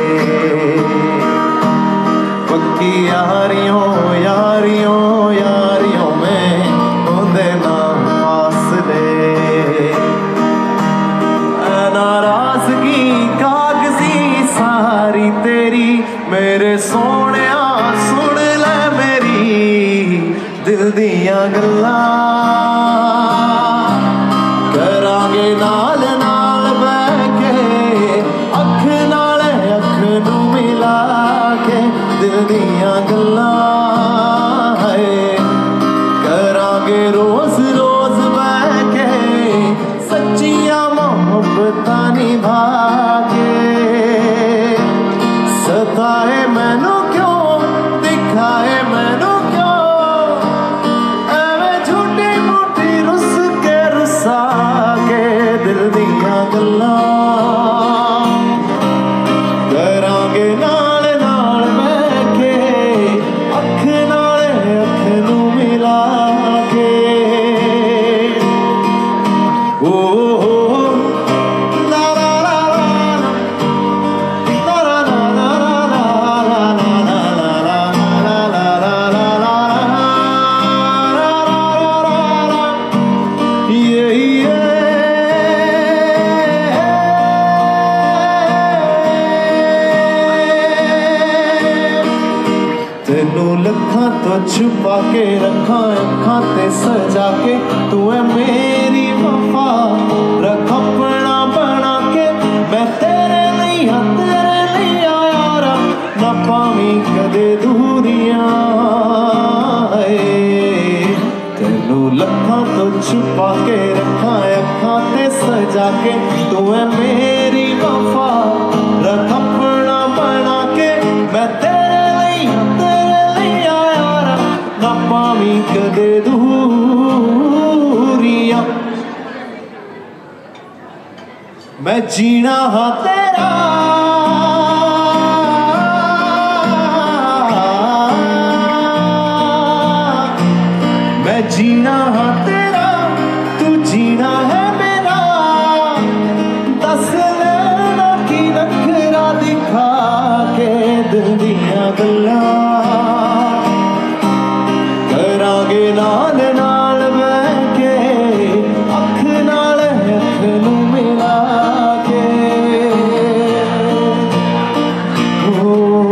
पक्की यारियों यारियों यारियों में होंदे ना फासले, नाराजगी कागजी सारी तेरी मेरे सोहणिया सुन ले मेरी दिल दियां गल्लां, करांगे नाल नाल बैठ के अख नाल अख नू मिला के दिल दियां गल्लां, करांगे रोज रोज बैठ के सच्चियां मोहब्बतां निभा के। सताए मैनू क्यों दिखाए मैनू क्यों, एवें झूठी मूठी रुस के रुसा के दिल दियां गल्लां, करांगे नाल नाल बैठ के अख नाल अख नू मिला के। ओ हो ला ला ला तेनू लखां तो छुपा के रखा अखां ते सजा के, तू है मेरी वफा रख अपना बना के, मैं तेरे लिए हाँ तेरे लिए यारा ना पावी कदे दूरियां। तेनू लखां तो छुपा के रखा अखां ते सजा के, तू है मेरी वफा रख अपना बना के, मैं तेरे लिए हाँ तेरे लिए यारा ना पावी कदे दूरियां। मैं जीना हाँ तेरा मैं जीना हाँ तेरा, तू जीना है मेरा, दस लेना की नखरा दिखा के दिल दियां गल्लां, करांगे नाल नाल बैठ के अख नाल अख नू मिला के। ओ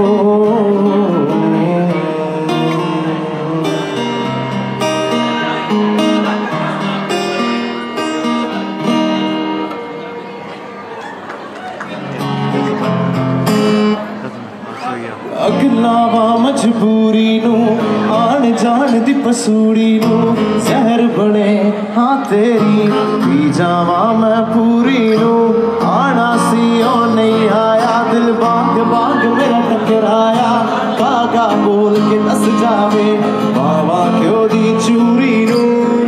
अगलावा मजबूरी नू आन जान दी पसूड़ी नू जहर बने हाँ तेरी पी जावा मैं पूरी नू, आना सी ओ नहीं आया दिल बाग बाग मेरा टकराया, कागा बोल के दस जावे बाबा क्यों दी चूरी नू।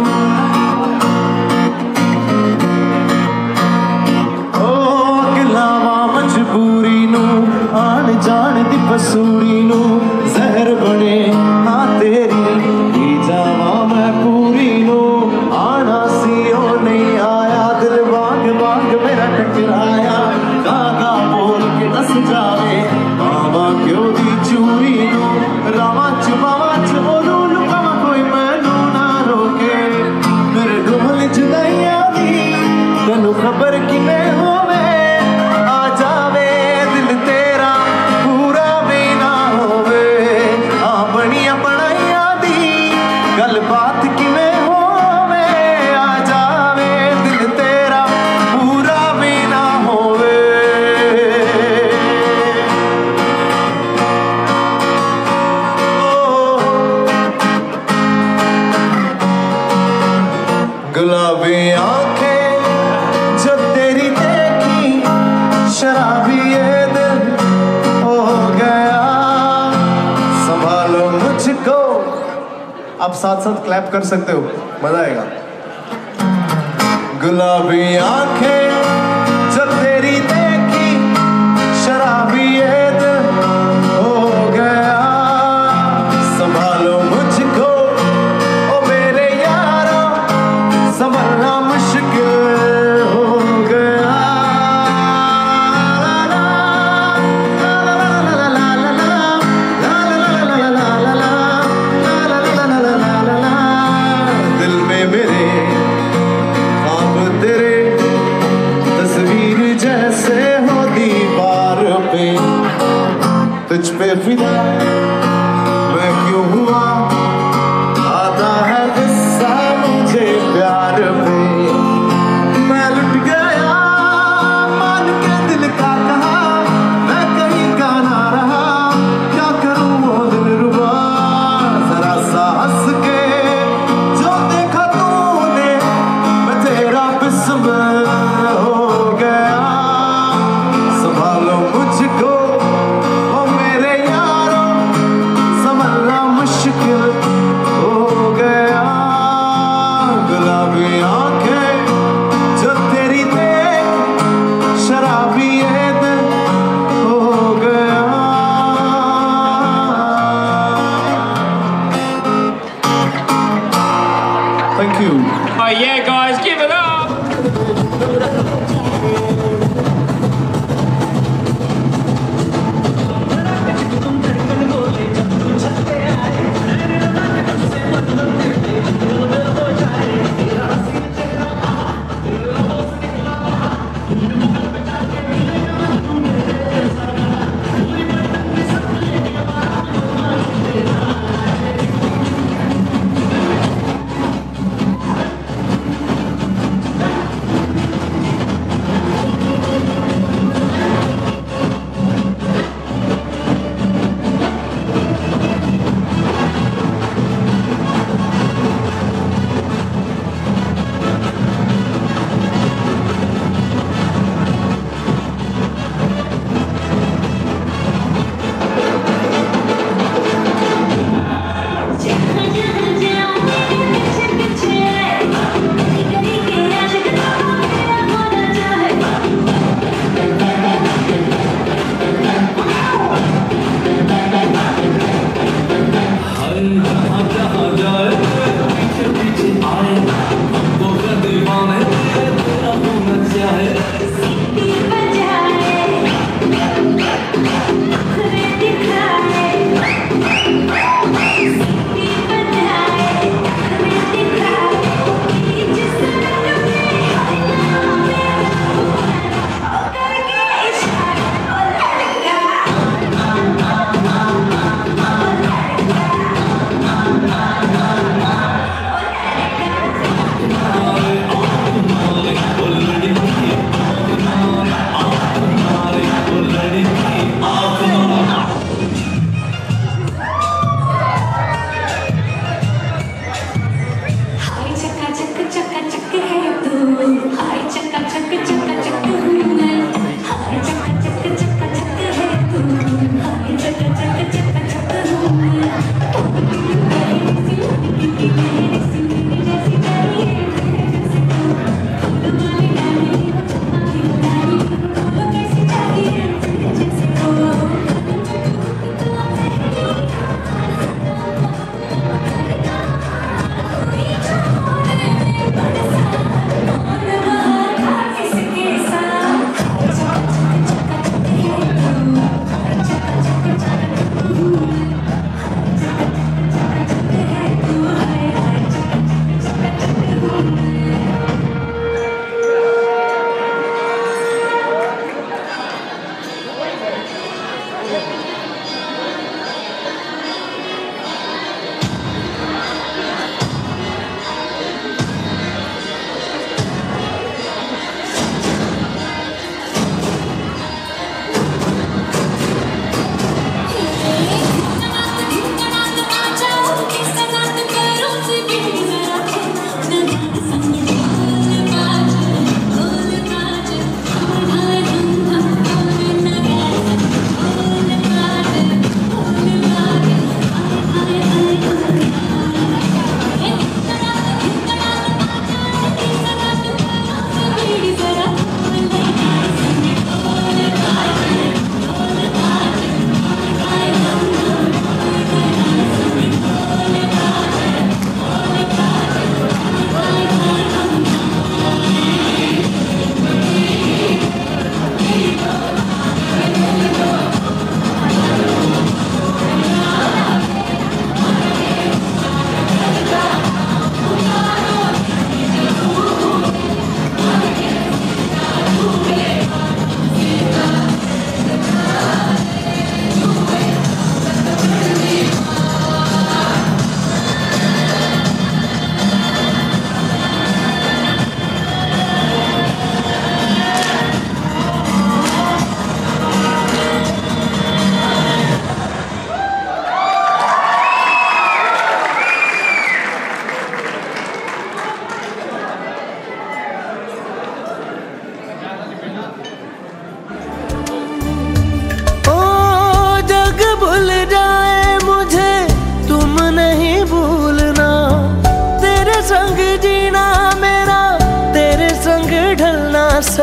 ओ अगलावा मजबूरी नू आन जान दी पसूड़ी नू जहर बने हाँ तेरी पी जावा मैं पूरी नू, आना सी ओ नहीं आया दिल बाग बाग मेरा टकराया, कागा बोल के दस जावे बाबा क्यों दी चूरी नू। रामा च बावा च बोलू लुकावा कोई मैनू ना रोके, मेरे ढोल जुदाइयां दी तैनू खबर किवें होवे, आ जावे दिल तेरा पूरा भी ना होवे, आ बनिया बनाइया दी गल बात किवें होवे, आ जावे दिल तेरा पूरा भी ना होवे। ओ आप साथ साथ क्लैप कर सकते हो, मजा आएगा। गुलाबी आंखें जो तेरी देखी, शराबी ये दिल हो गया। संभालो मुझको ओ मेरे यारो, संभलना मुश्किल हो गया। दिल में मेरे ख्वाब तेरे, तस्वीर जैसे हो दीवार पे, तुझ पे फिदा मैं क्यों हुआ, आता है गुस्सा मुझे प्यार पे। मैं लुट गया मान के दिल का कहा, मैं कहीं का ना रहा, क्या करूं वो दिल रुबा। जरा सा हंस के जो देखा तूने, मैं तेरा बिस्मिल हो गया। संभालो मुझको ओ मेरे यारो, संभलना मुश्किल हो गया। गुलाबी आंखें जो तेरी देख, शराबी ये दिल हो गया। Thank you.
Oh yeah, guys, give it up!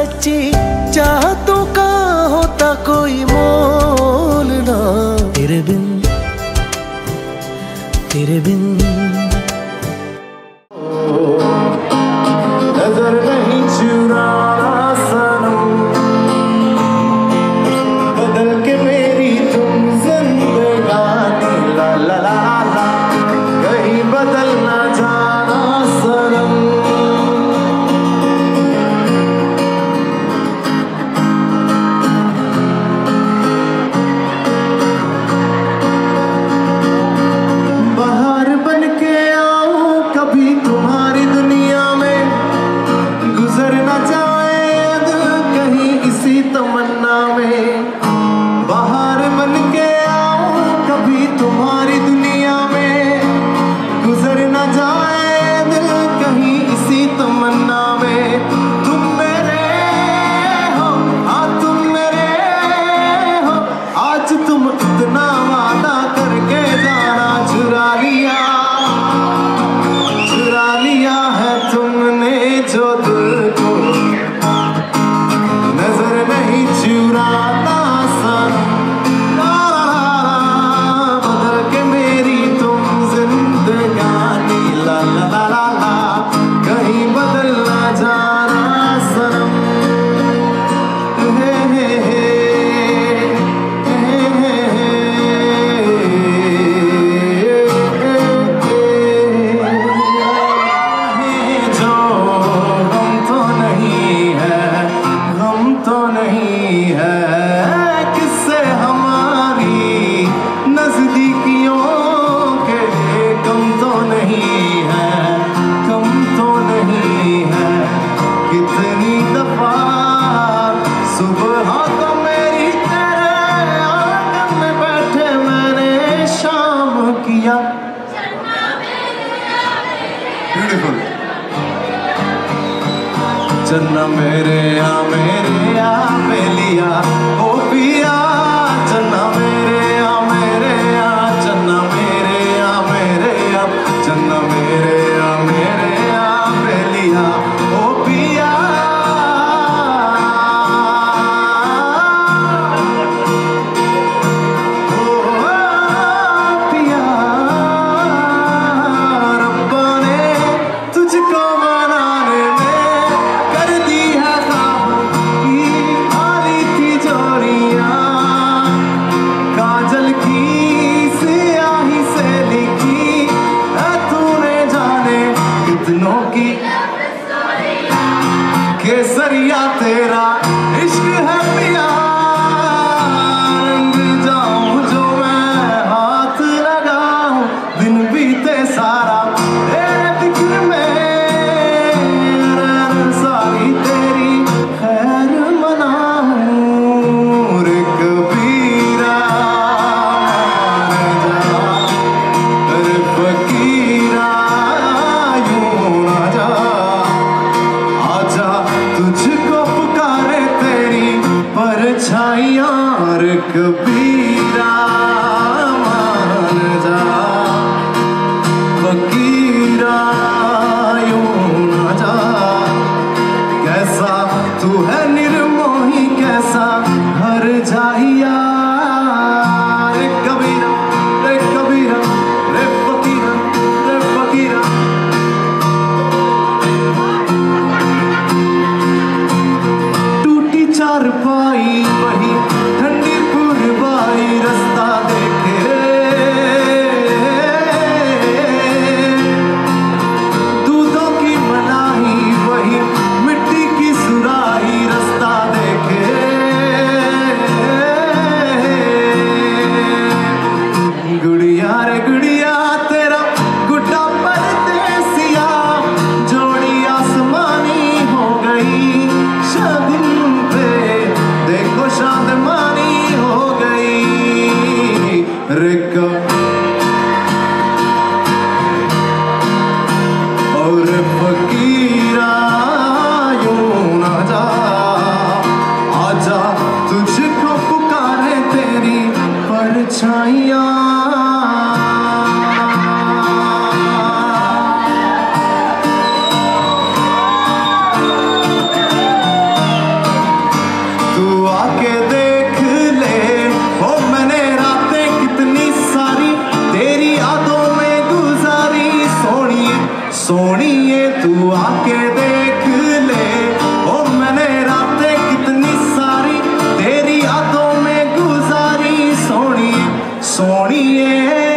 सच्ची चाहतों का होता कोई मोल ना, तेरे बिन तेरे बिन
नजर नहीं चुराना सनम, बदल के मेरी तुम जिंदगानी ला ला ला ला, कहीं बदल ना जाना सनम। बाहर बन के आऊं कभी तुम्हारी दुनिया में, गुजर न जाए दिल कहीं इसी तमन्ना में। बाहर बन के आऊं कभी तुम्हारी दुनिया में, गुजर न जाए दिल कहीं इसी तमन्ना में। तुम मेरे हो, हाँ तुम मेरे हो, आज तुम इतना वादा करके जाना चुरा लिया, चुरा लिया है तुमने जो दिल को, नजर नहीं चुराता सनम, ला ला ला ला, बदल के मेरी तुम जिंदगानी ला ला ला ला ला, कहीं बदल ना जाना सनम। हे हे हे जो गम तो नहीं है, गम तो नहीं है, किससे हमारी नजदीकियों के, गम तो नहीं है, गम तो नहीं है। कितनी दफा सुबह तो मेरी तेरे आंगन में बैठे मैंने शाम किया। ब्यूटीफुल। चन्ना मेरे आ मेरे आ बेलिया ओ पिया, चन्ना मेरे आ मेरे आ, चन्ना मेरे आ मेरे आ, चन्ना मेरे आ मेरे आ बेलिया ओ पिया। ओ पिया, रब्बा ने तुझको बनाने में कर दी है ख्वाबों की खाली तिजोरियां, काजल की स्याही से लिखी है तूने जाने कितनों की, केसरिया तेरा इश्क है पिया। रंग जाऊं जो मैं हाथ लगाऊं, दिन बीते सारा तेरे फिक्र में, रैन सारी तेरी खैर मनाऊं। रे कबीरा मान जा, रे फकीरा यूं ना जा, आजा तुझको पुकारे तेरी परछाइयां। रे कबीरा मान जा, फकीरा यूं ना जा, कैसा तू है निर्मोही कैसा हर जाइया। रे कबीरा रे कबीरा रे फकीरा रे फकीरा। टूटी चारपाई वही ठंडी पुरवाई, रास्ता देखे दूधों की मलाई वही मिट्टी की सुराही, रास्ता देखे गुड़िया रे गुड़िया तेरा गुड्डा परदेसिया, जोड़ी आसमानी हो गई शादिन पे, देखो शादमानी हो गई। रे क- और फकीरा यूं ना जा, आजा तुझको पुकारे तेरी परछाइयां। सोनिए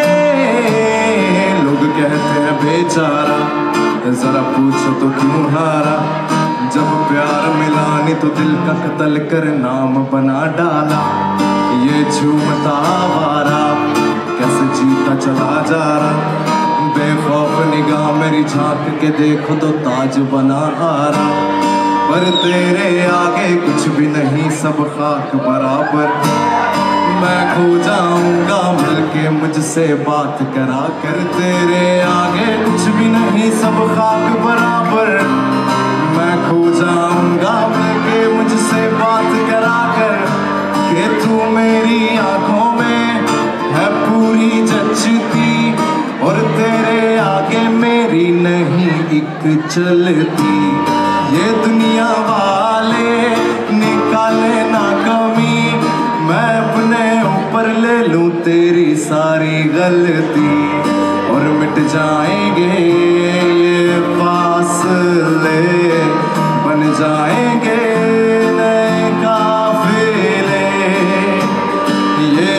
लोग कहते हैं बेचारा, जरा पूछो तो क्यों हारा। जब प्यार मिला नहीं तो दिल का कत्ल कर नाम बना डाला। ये झूमता आवारा कैसे जीता चला जा रहा। बेखौफ निगाह मेरी झांक के देखो तो ताज बना आ रहा। पर तेरे आगे कुछ भी नहीं, सब खाक बराबर। मैं खो जाऊंगा मिलके मुझसे बात करा कर। तेरे आगे कुछ भी नहीं, सब खाक बराबर। मैं खो जाऊंगा मिलके मुझसे बात करा कर। कि तू मेरी आंखों में है पूरी जचती, और तेरे आगे मेरी नहीं एक चलती। ये दुनिया वाले निकाले ना कमी, मैं अपने ऊपर ले लूं तेरी सारी गलती। और मिट जाएंगे ये फासले, बन जाएंगे नए काफिले। ये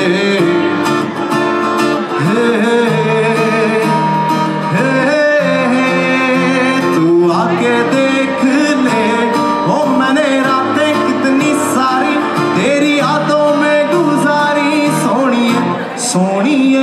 हे, हे, हे, तू आके देख ले, हो मैंने रातें कितनी सारी तेरी यादों में गुजारी। सोनिए सोनिए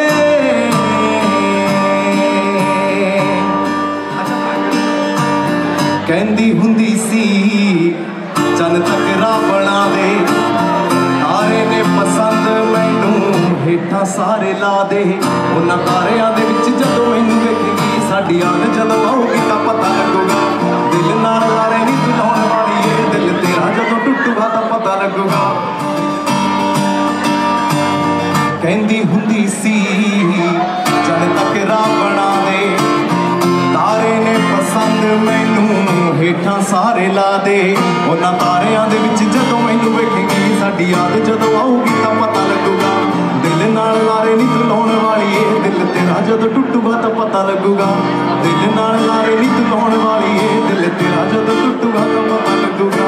कहंदी हुंदी सी चन तकरा बना दे। तारे ने पसंद मैनू हेठा सारे ला दे। उन्हां तारियां दे विच जदों मैनू वेखेगी, साडी याद जदों आऊगी तां पता लगूगा। दिल नाल लारे नहीं तुलाउण वाली ए, दिल तेरा जदों टुटूगा तां पता लगूगा। कहंदी हुंदी सी चन तकरा बना दे। तारे ने पसंद मैनू हेठा सारे ला दे। उन्हां तारियां दे विच जदों मैनू वेखेगी, साडी याद जदों आऊगी तां पता लगूगा। दिल नाल लारे नहीं तुलाउण वाली ए, दिल तेरा जदों टुटूगा तां पता लगूगा। दिल नाल लारे नहीं तुलाउण वाली ए, दिल तेरा जदों टुटूगा तां पता लगूगा।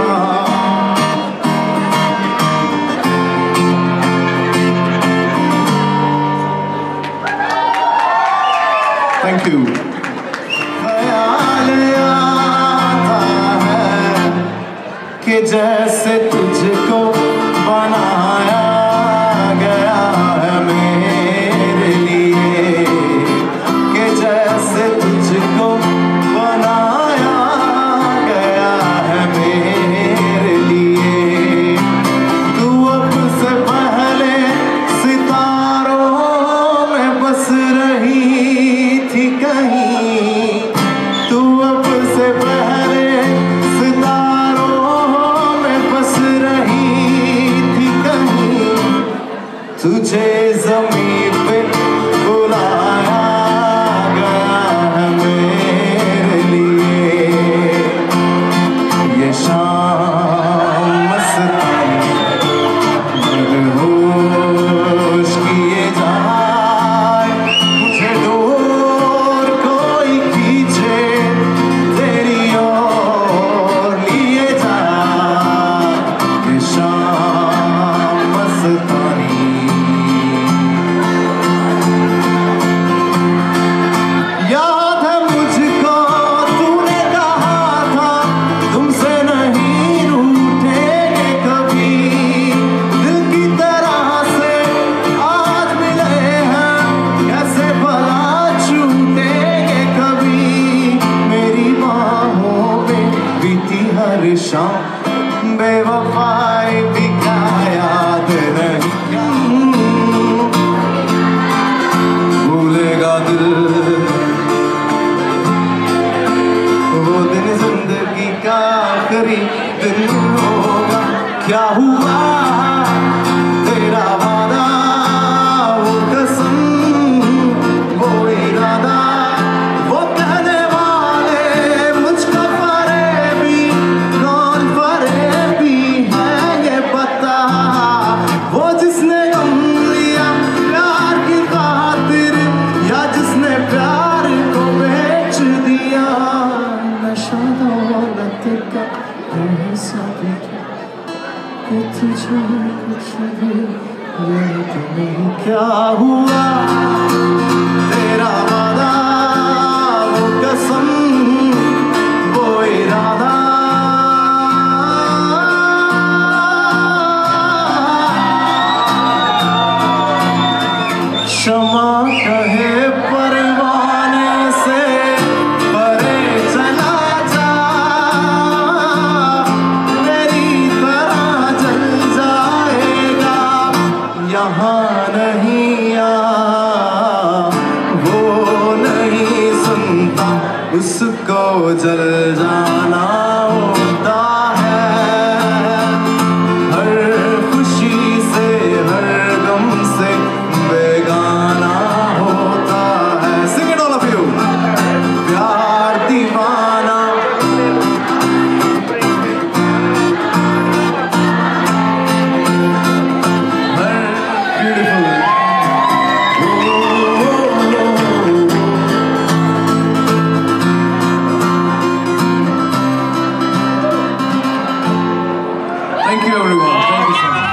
Thank you. ख्याल आता है कि जैसे तुझको बनाया गया है मेरे लिए, कि जैसे तुझको बनाया गया है मेरे लिए। तू अब से पहले सितारों में बस रही थी कहीं। तू अब से पहले सितारों में बस रही थी कहीं। तुझे ज़मीन पे बुलाया गया है मेरे लिए। ये शाम मस्तानी मदहोश किए जाए, मुझे डोर कोई खींचे तेरी ओर लिए जाए। ये शाम मस्तानी याद है मुझको, तूने कहा था तुमसे नहीं रूठेंगे कभी। दिल की तरह से आज मिले हैं, कैसे भला छूटेंगे कभी। मेरी बाहों में बीती हर शाम बेवफाई भी क्या याद नहीं। भूलेगा दिल वो दिन जिंदगी का आखिरी दिन होगा। क्या हुआ तेरा वादा, वो कसम, वो इरादा। वो कहने वाले मुझको फरेबी, कौन फरेबी है ये पता। वो जिसने गम लिया प्यार की खातिर, या जिसने प्यार को बेच दिया। नशा दौलत का ऐसा भी कि तुझे कुछ भी ये तुम्हें क्या हुआ तेरा वादा वो कसम वो इरादा क्षमा कहे परवाने से परे चला जा मेरी तरह जल जाएगा यहाँ नहीं आ वो नहीं सुनता उसको जल जाना होता है हर खुशी से हर गम से बेगाना होता है Sing it all of you प्यार दीवाना beautiful thank you everyone thank you so much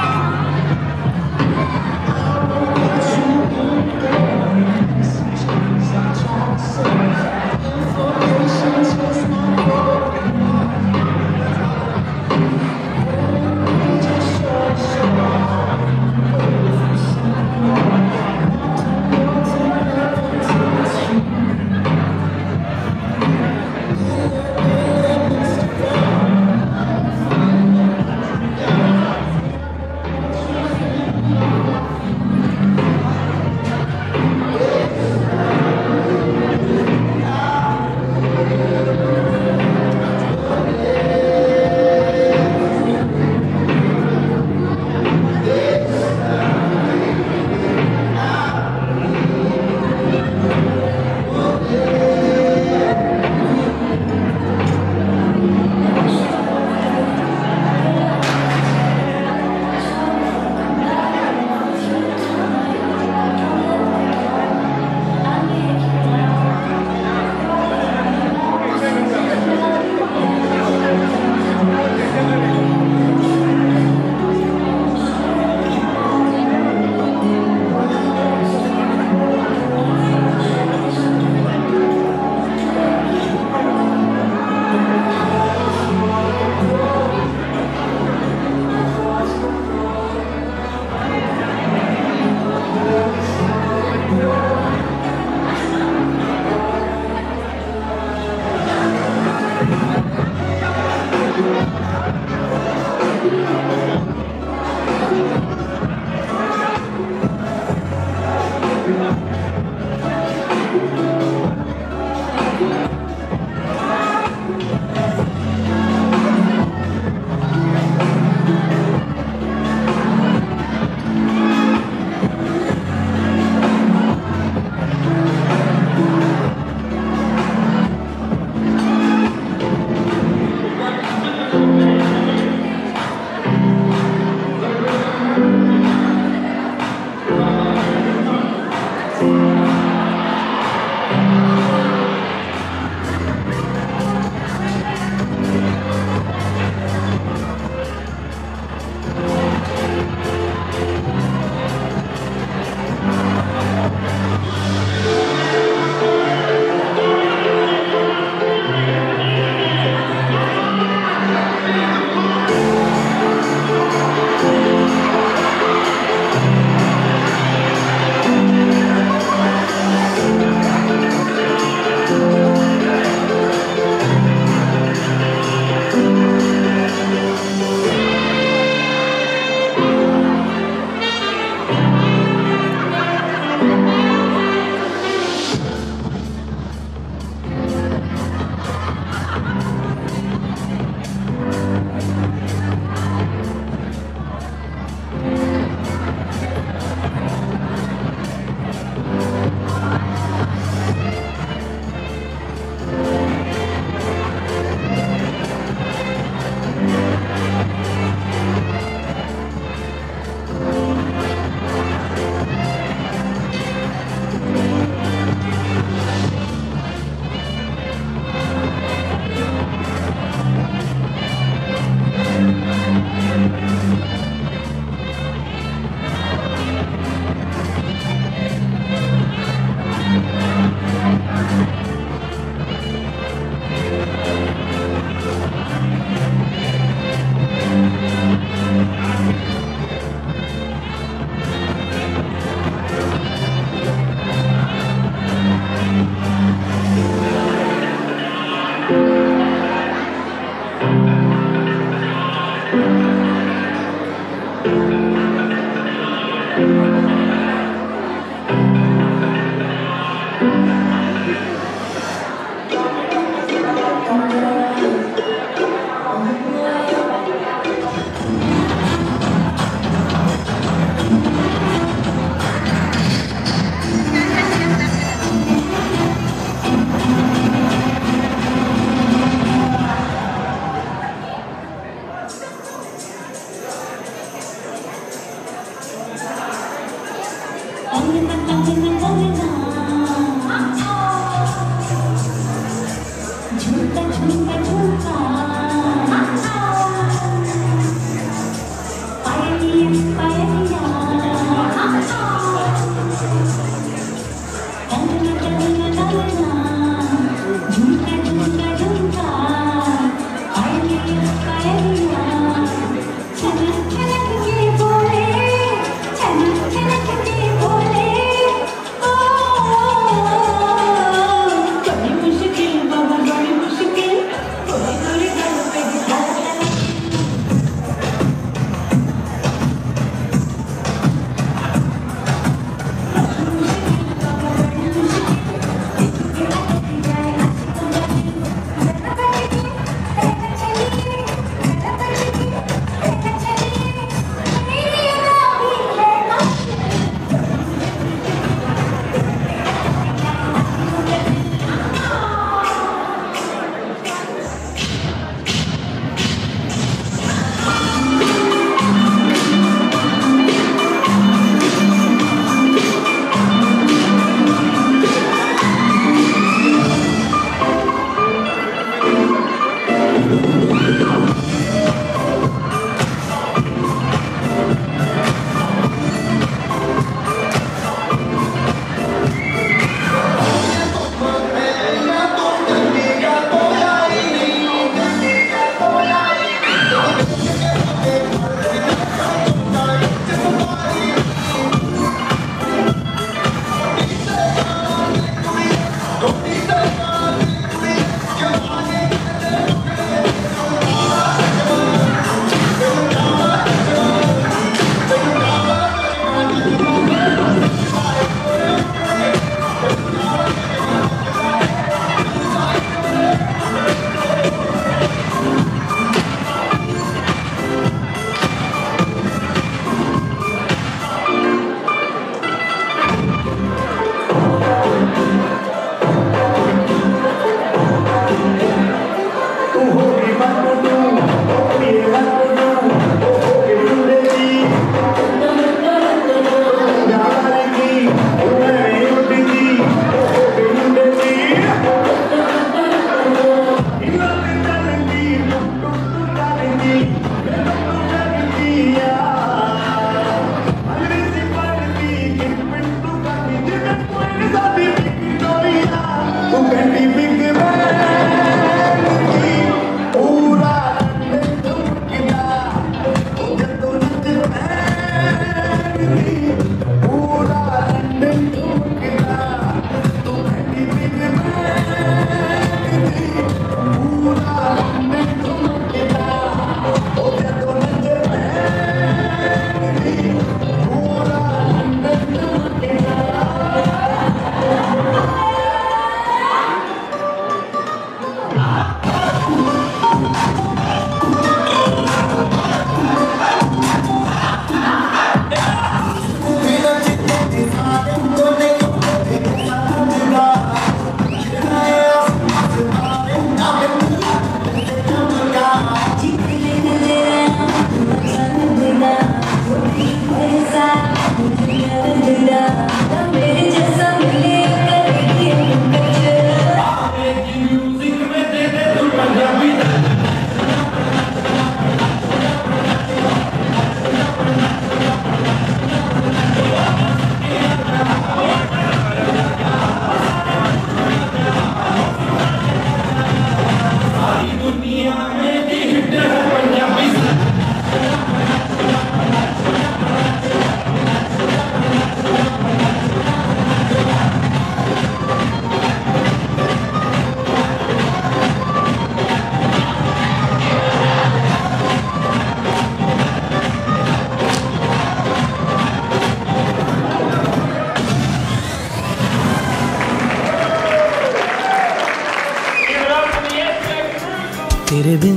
तेरे बिन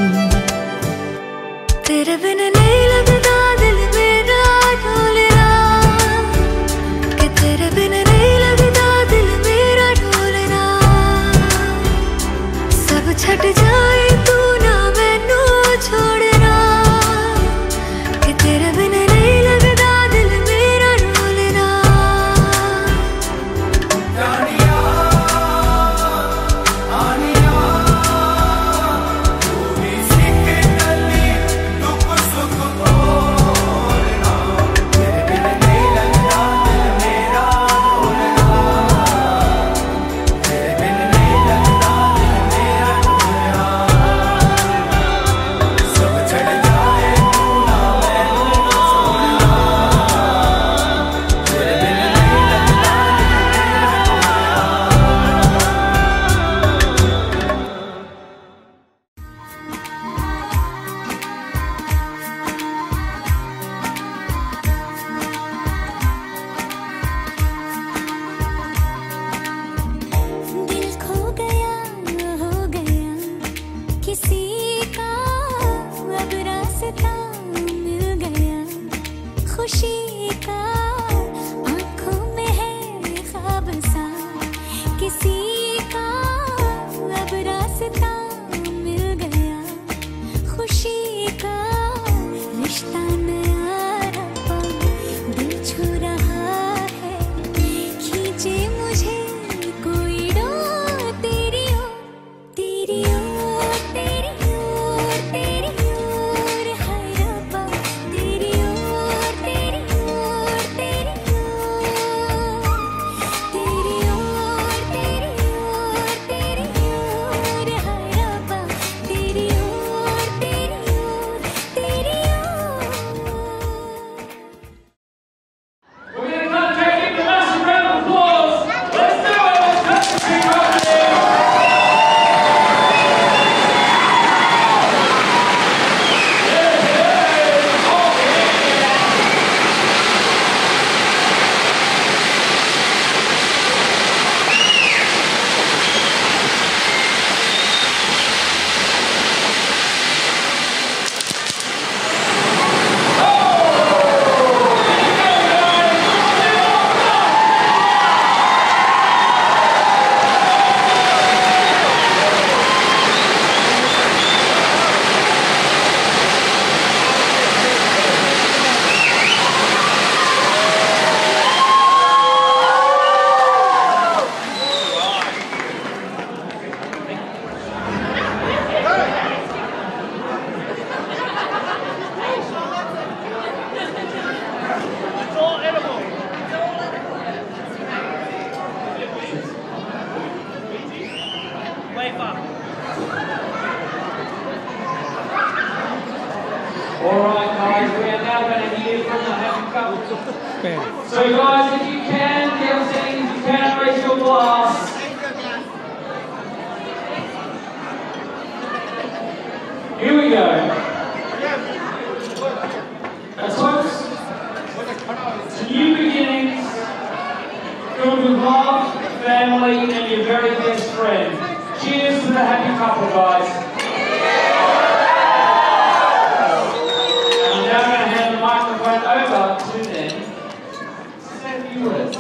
तेरे बिन नहीं लगता दिल मेरा ढोलना कि तेरे बिन नहीं लगता दिल मेरा ढोलना सब छट जाए तू ना मैनू छोड़ना कि तेरे बिन नहीं लगता दिल मेरा ढोलना खींचे मुझे कोई डोर तेरी ओर तेरी ओर तेरी ओर तेरी ओर हाय रब्बा तेरी ओर तेरी ओर तेरी ओर तेरी ओर तेरी ओर तेरी ओर हाय रब्बा तेरी ओर तेरी ओर तेरी ओर
We're going to come take it with a massive round of applause. Let's do it. Let's do it. Alright guys, we are now going to hear from the happy couple. So guys, if you can, girls and if you can, raise your glass. Here we go. A toast to new beginnings, filled with love, family, and your very best friend. Cheers to the happy couple, guys. I'm now going to hand the microphone over to them to say a few words.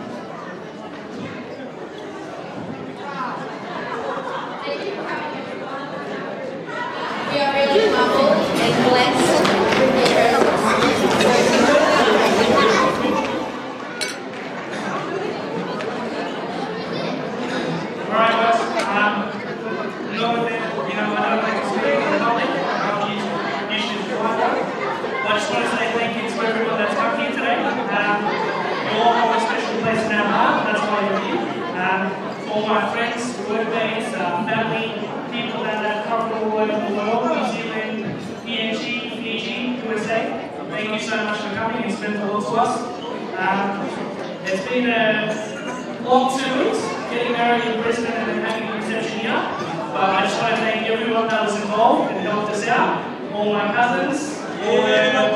We are really humbled and blessed with the
Alright guys, um, you know, you know, I don't like to speak in public, um, you, you should find out. I just want to say thank you to everyone that's come here today. Um, you all have a special place in our heart, that's why you're here. Um, all my friends, workmates, uh, family, people that have come from all over the world, New Zealand, P N G, Fiji, U S A, thank you so much for coming and spending the world to us. Um, it's been a long two weeks. Getting married in Brisbane and then having a reception here. But I just want to thank everyone that was involved and helped us out. All my cousins, all the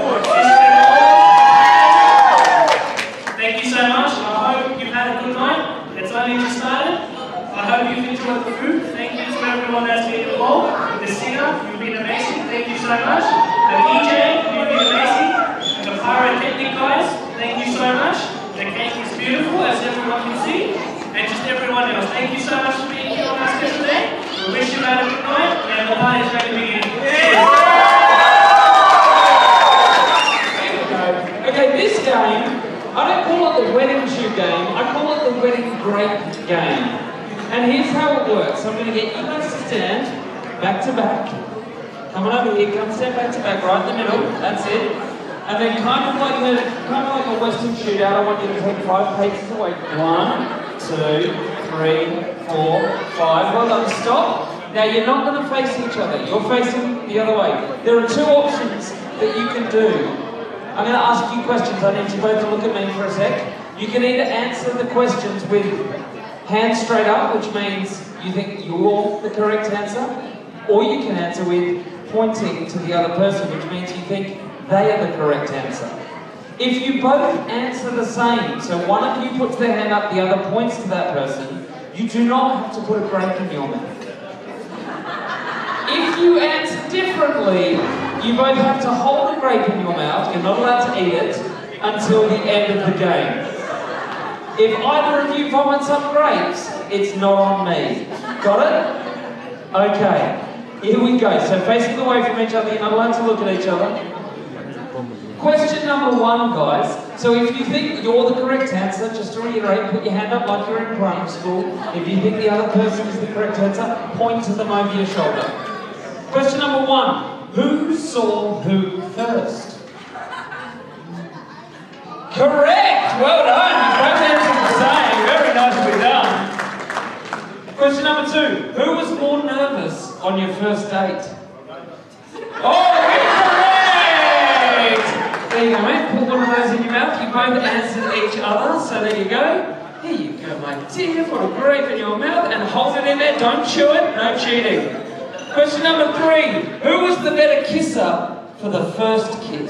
thank you so much. I hope you've had a good night. It's only just started. I hope you've enjoyed the food. Thank you to everyone that's been involved. The singer, you've been amazing. Thank you so much. The D J, you've been amazing. The pyrotechnic guys, thank you so much. The cake is beautiful, as everyone can see. And just everyone else, thank you so much for being here on our special day. We wish you had a good night, and the party is ready to begin.
Okay, this game, I don't call it the wedding shoe game, I call it the wedding grape game. And here's how it works. I'm going to get you guys to stand back to back. Come on over here, come stand back to back, right in the middle, that's it. And then kind of like the, kind of like a Western shootout, I want you to take five paces away. One, two, three, four, five. Well done, stop. Now you're not going to face each other, you're facing the other way. There are two options that you can do. I'm going to ask you questions, I need you both to look at me for a sec. You can either answer the questions with hands straight up, which means you think you're the correct answer, or you can answer with pointing to the other person, which means you think they are the correct answer. If you both answer the same, so one of you puts their hand up, the other points to that person, you do not have to put a grape in your mouth. If you answer differently, you both have to hold a grape in your mouth, you're not allowed to eat it, until the end of the game. If either of you vomit some grapes, it's not on me. Got it? Okay, here we go. So facing away from each other, you're not allowed to look at each other. Question number one, guys. So if you think you're the correct answer, just to reiterate, put your hand up like you're in primary school. If you think the other person is the correct answer, point to them over your shoulder. Question number one. Who saw who first? Correct! Well done! You both answered the same. Very nicely done. Question number two. Who was more nervous on your first date? Oh, incorrect! There you go, mate. Put one of those in your mouth. You both answered each other, so there you go. Here you go, my dear. Put a grape in your mouth and hold it in there. Don't chew it. No cheating. Question number three. Who was the better kisser for the first kiss?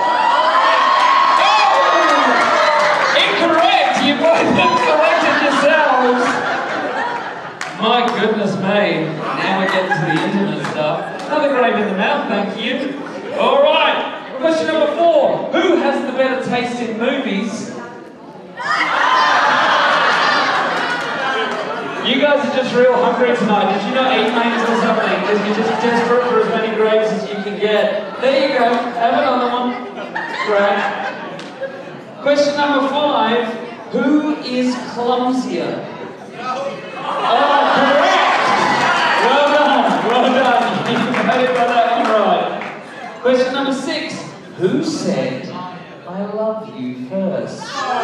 Oh! Incorrect! You both have corrected yourselves. My goodness me. Now we get to the intimate stuff. Another grape in the mouth, thank you. All right. Question number four. Who has the better taste in movies? You guys are just real hungry tonight. Did you not eat mains or something? Because you're just desperate for as many grapes as you can get. There you go. Have another one. Great. Question number five. Who is clumsier? Oh, correct! Well done. Well done. You got it by that one right. Question number six. Who said, I love you first?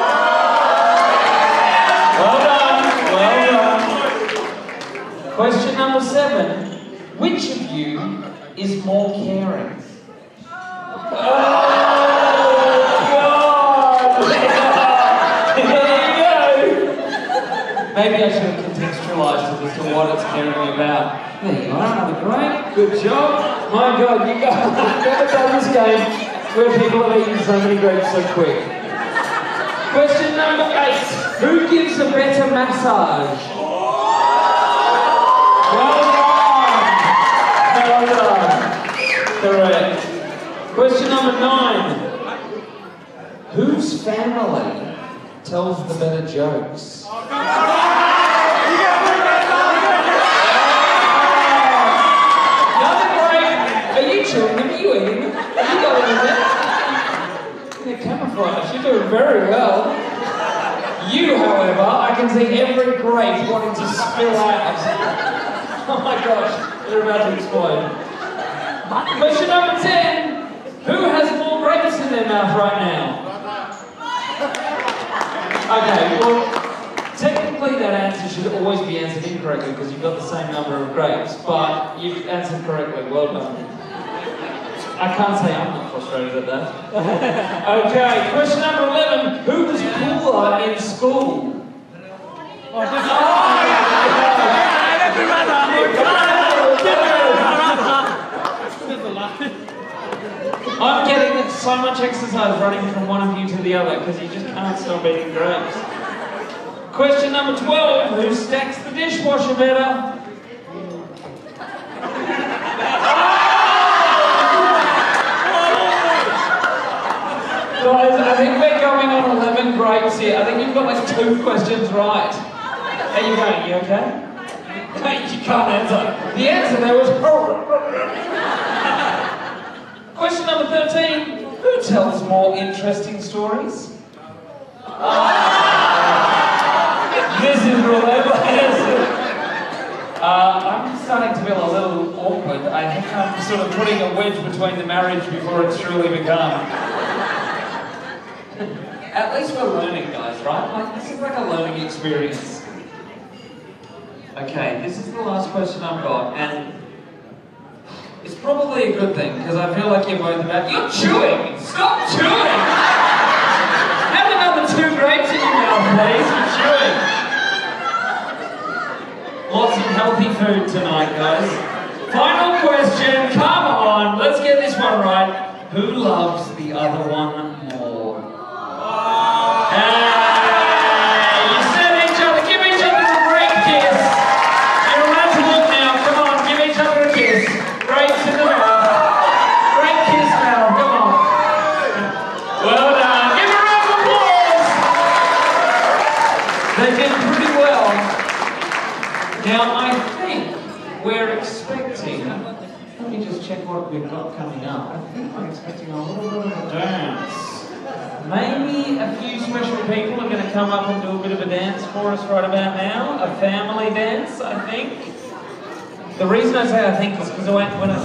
Well done. Well done. Question number seven. Which of you is more caring? Oh, God! There you go. Maybe I should have contextualised it as to what it's caring about. There you are, another great. Good job. My God, you guys have never done this game where people have eaten so many grapes so quick. Question number eight. Who gives a better massage? Well done. Well done. Correct. Question number nine. Whose family tells the better jokes? Are you chewing them? Are you eating them? Are you going in there? They're camouflage. You're doing very well. You, however, I can see every grape wanting to spill out. Oh my gosh, they're about to explode. Question number ten. Who has more grapes in their mouth right now? Okay, well, technically that answer should always be answered incorrectly because you've got the same number of grapes, but you've answered correctly. Well done. I can't say I'm not frustrated at that. Okay, question number eleven. Who was cooler in school? Oh, I'm getting so much exercise running from one of you to the other because you just can't stop eating grapes. Question number twelve. Who stacks the dishwasher better? Guys, I think we're going on eleven grapes here. I think you've got like two questions right. How you going? You okay? You can't answer. The answer there was... Question number thirteen. Who tells more interesting stories? This is relentless. Uh, I'm starting to feel a little awkward. I think I'm sort of putting a wedge between the marriage before it's truly begun. At least we're learning, guys, right? Like, this is like a learning experience. Okay, this is the last question I've got, and it's probably a good thing, because I feel like you're both about... You're chewing! Stop chewing! Have another two grapes in your mouth, please. You're chewing. Lots of healthy food tonight, guys. Final question, come on, let's get this one right. Who loves the other one more? Hey, you said each other, give each other a great kiss. You're allowed to look now, come on, give each other a kiss. Grapes in the mouth. Great kiss now, come on. Well done, give a round of applause. They did pretty well. Now I think we're expecting, let me just check what we've got coming up. I think I'm expecting a little bit of a dance. Maybe a few special people are going to come up and do a bit of a dance for us right about now. A family dance, I think. The reason I say I think is because I went when I...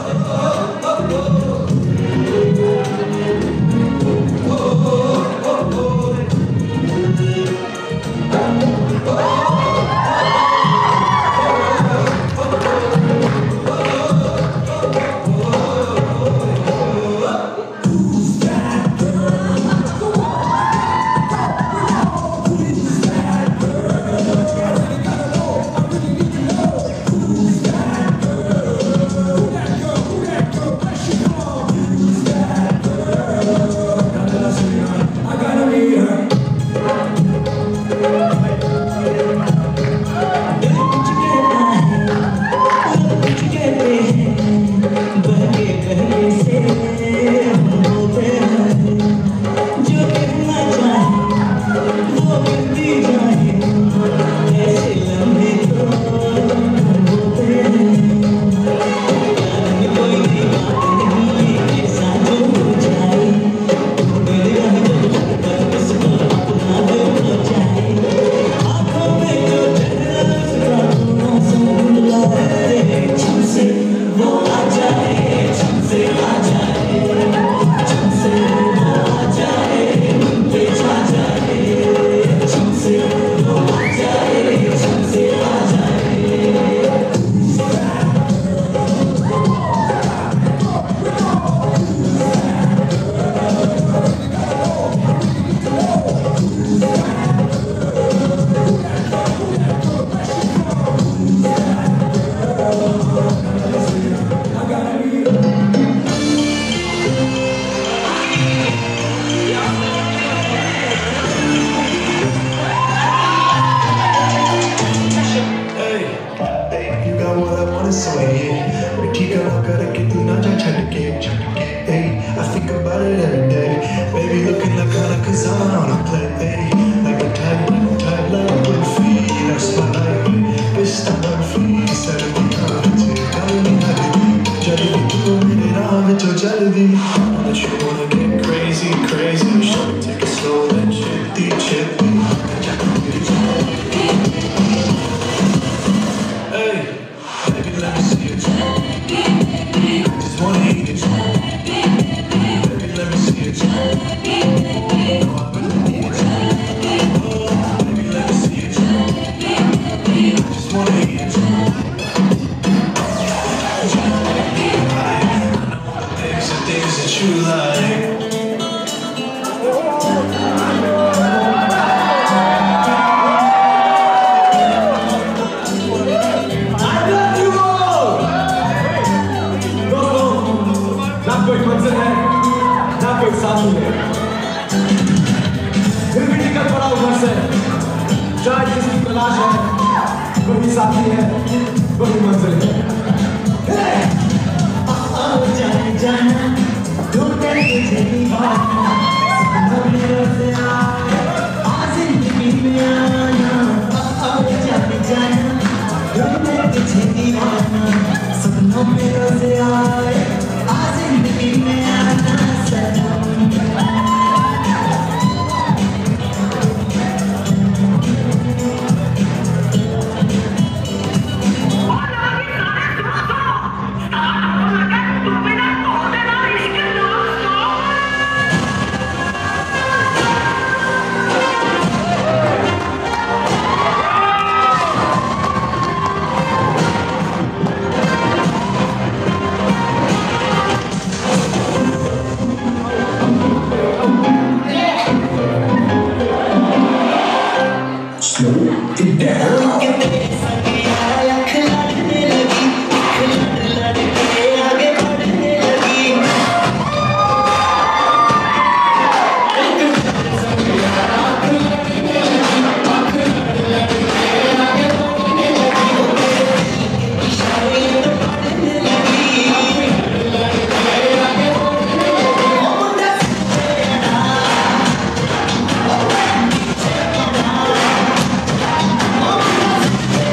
Hey!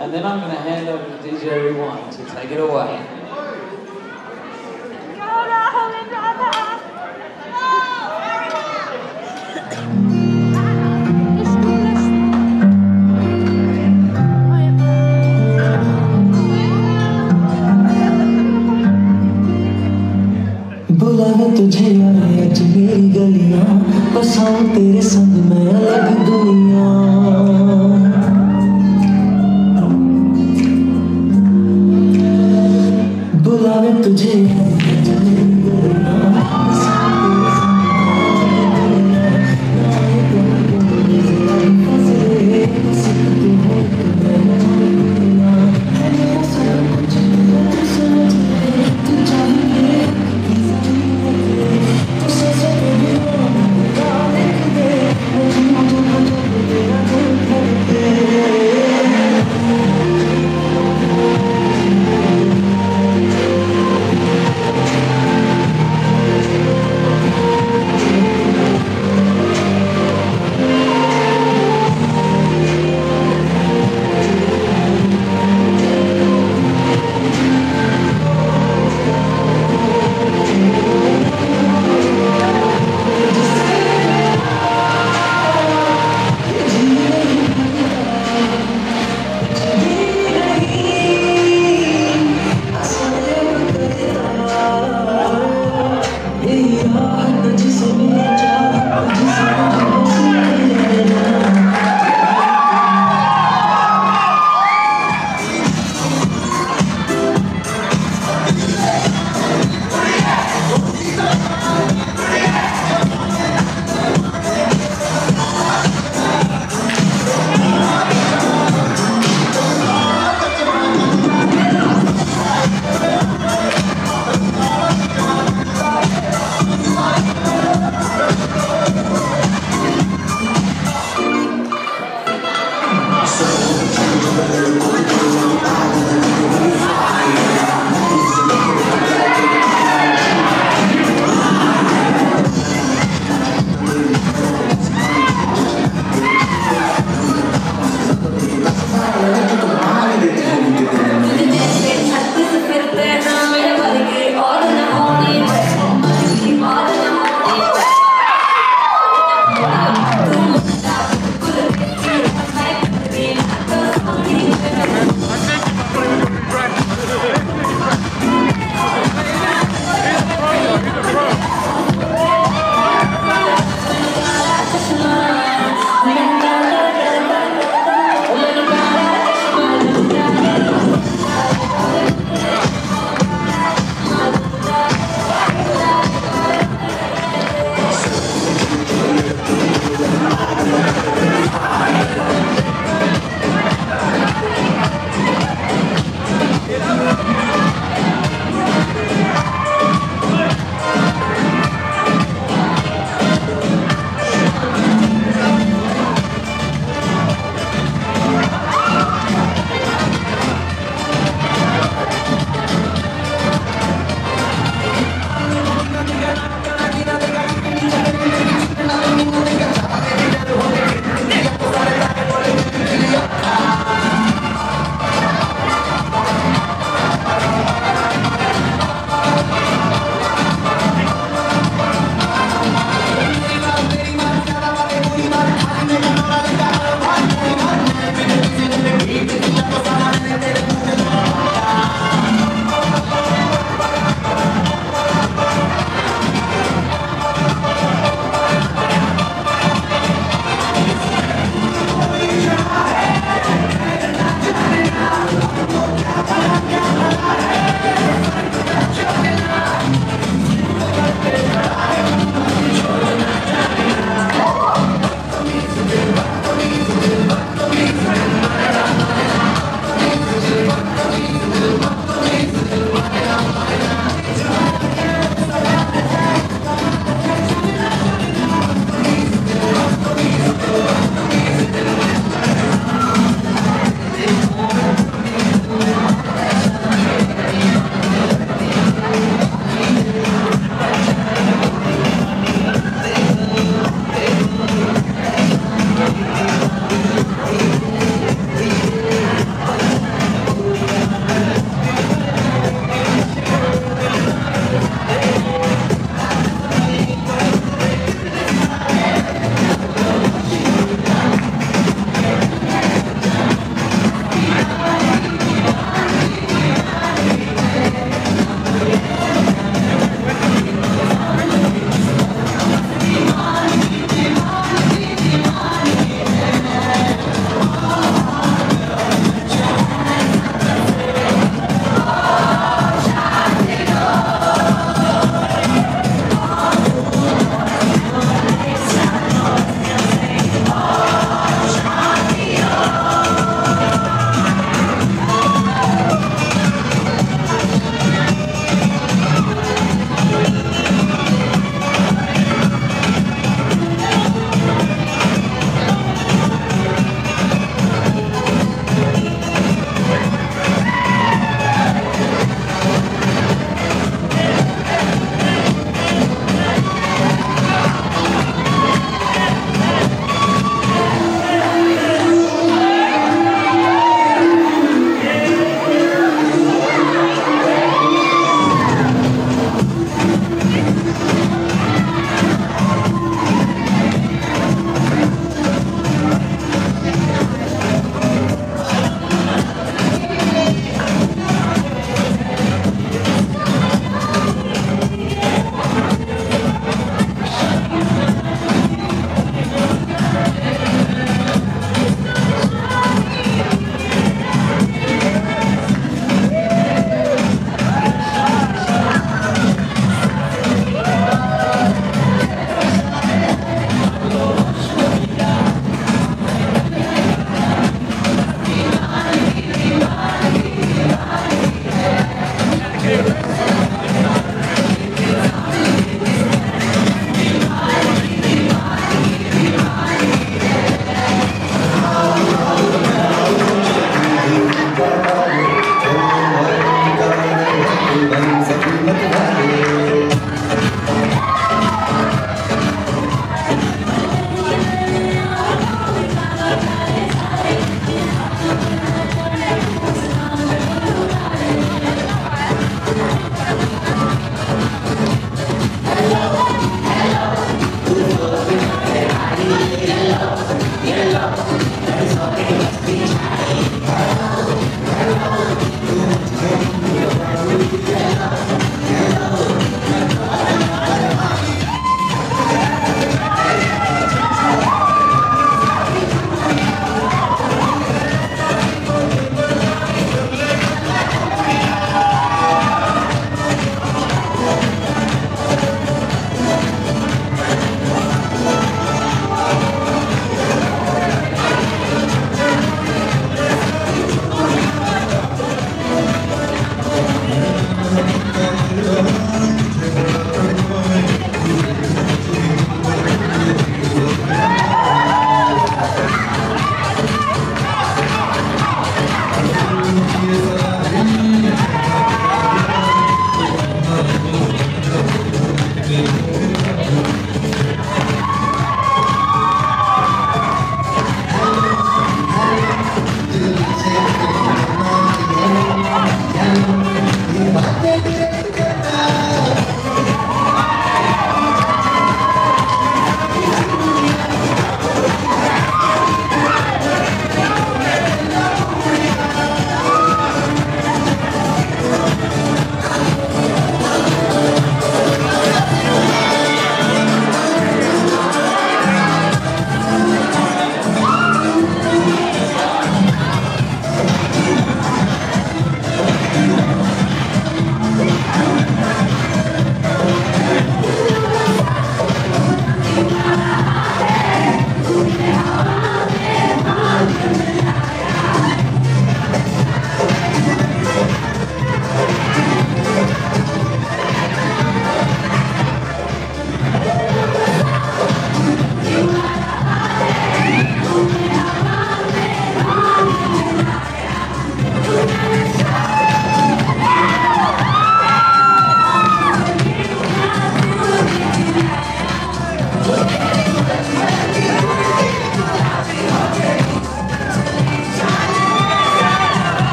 And then I'm going to hand over to D J Rewind to take it away.
बुलावे तुझे यारे आज मेरी गलियां बसाऊं तेरे संग मैं अलग दुनिया बुलावे तुझे यारे आज मेरी गलियां बसाऊं तेरे संग मैं अलग दुनिया मेरा सब कुछ तू समझ ले तू चाहिए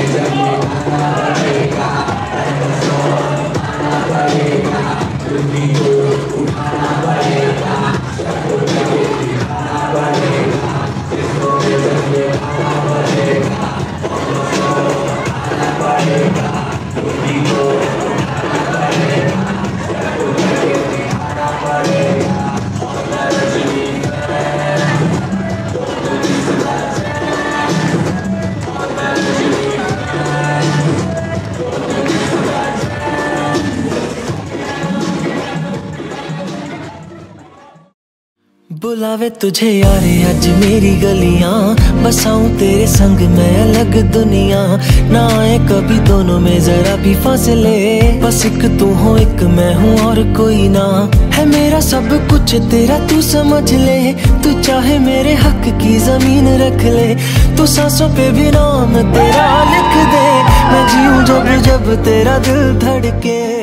बुलावे तुझे यारे आज मेरी गलियां, बसाऊं तेरे संग मैं अलग दुनिया। ना आए कभी दोनों में जरा भी फासले, बस एक तू हो एक मैं हूँ और कोई ना। है मेरा सब कुछ तेरा तू समझ ले, तू चाहे मेरे हक की जमीन रख ले। तू सांसों पे भी नाम तेरा लिख दे, मैं जीऊं जब जब तेरा दिल धड़के।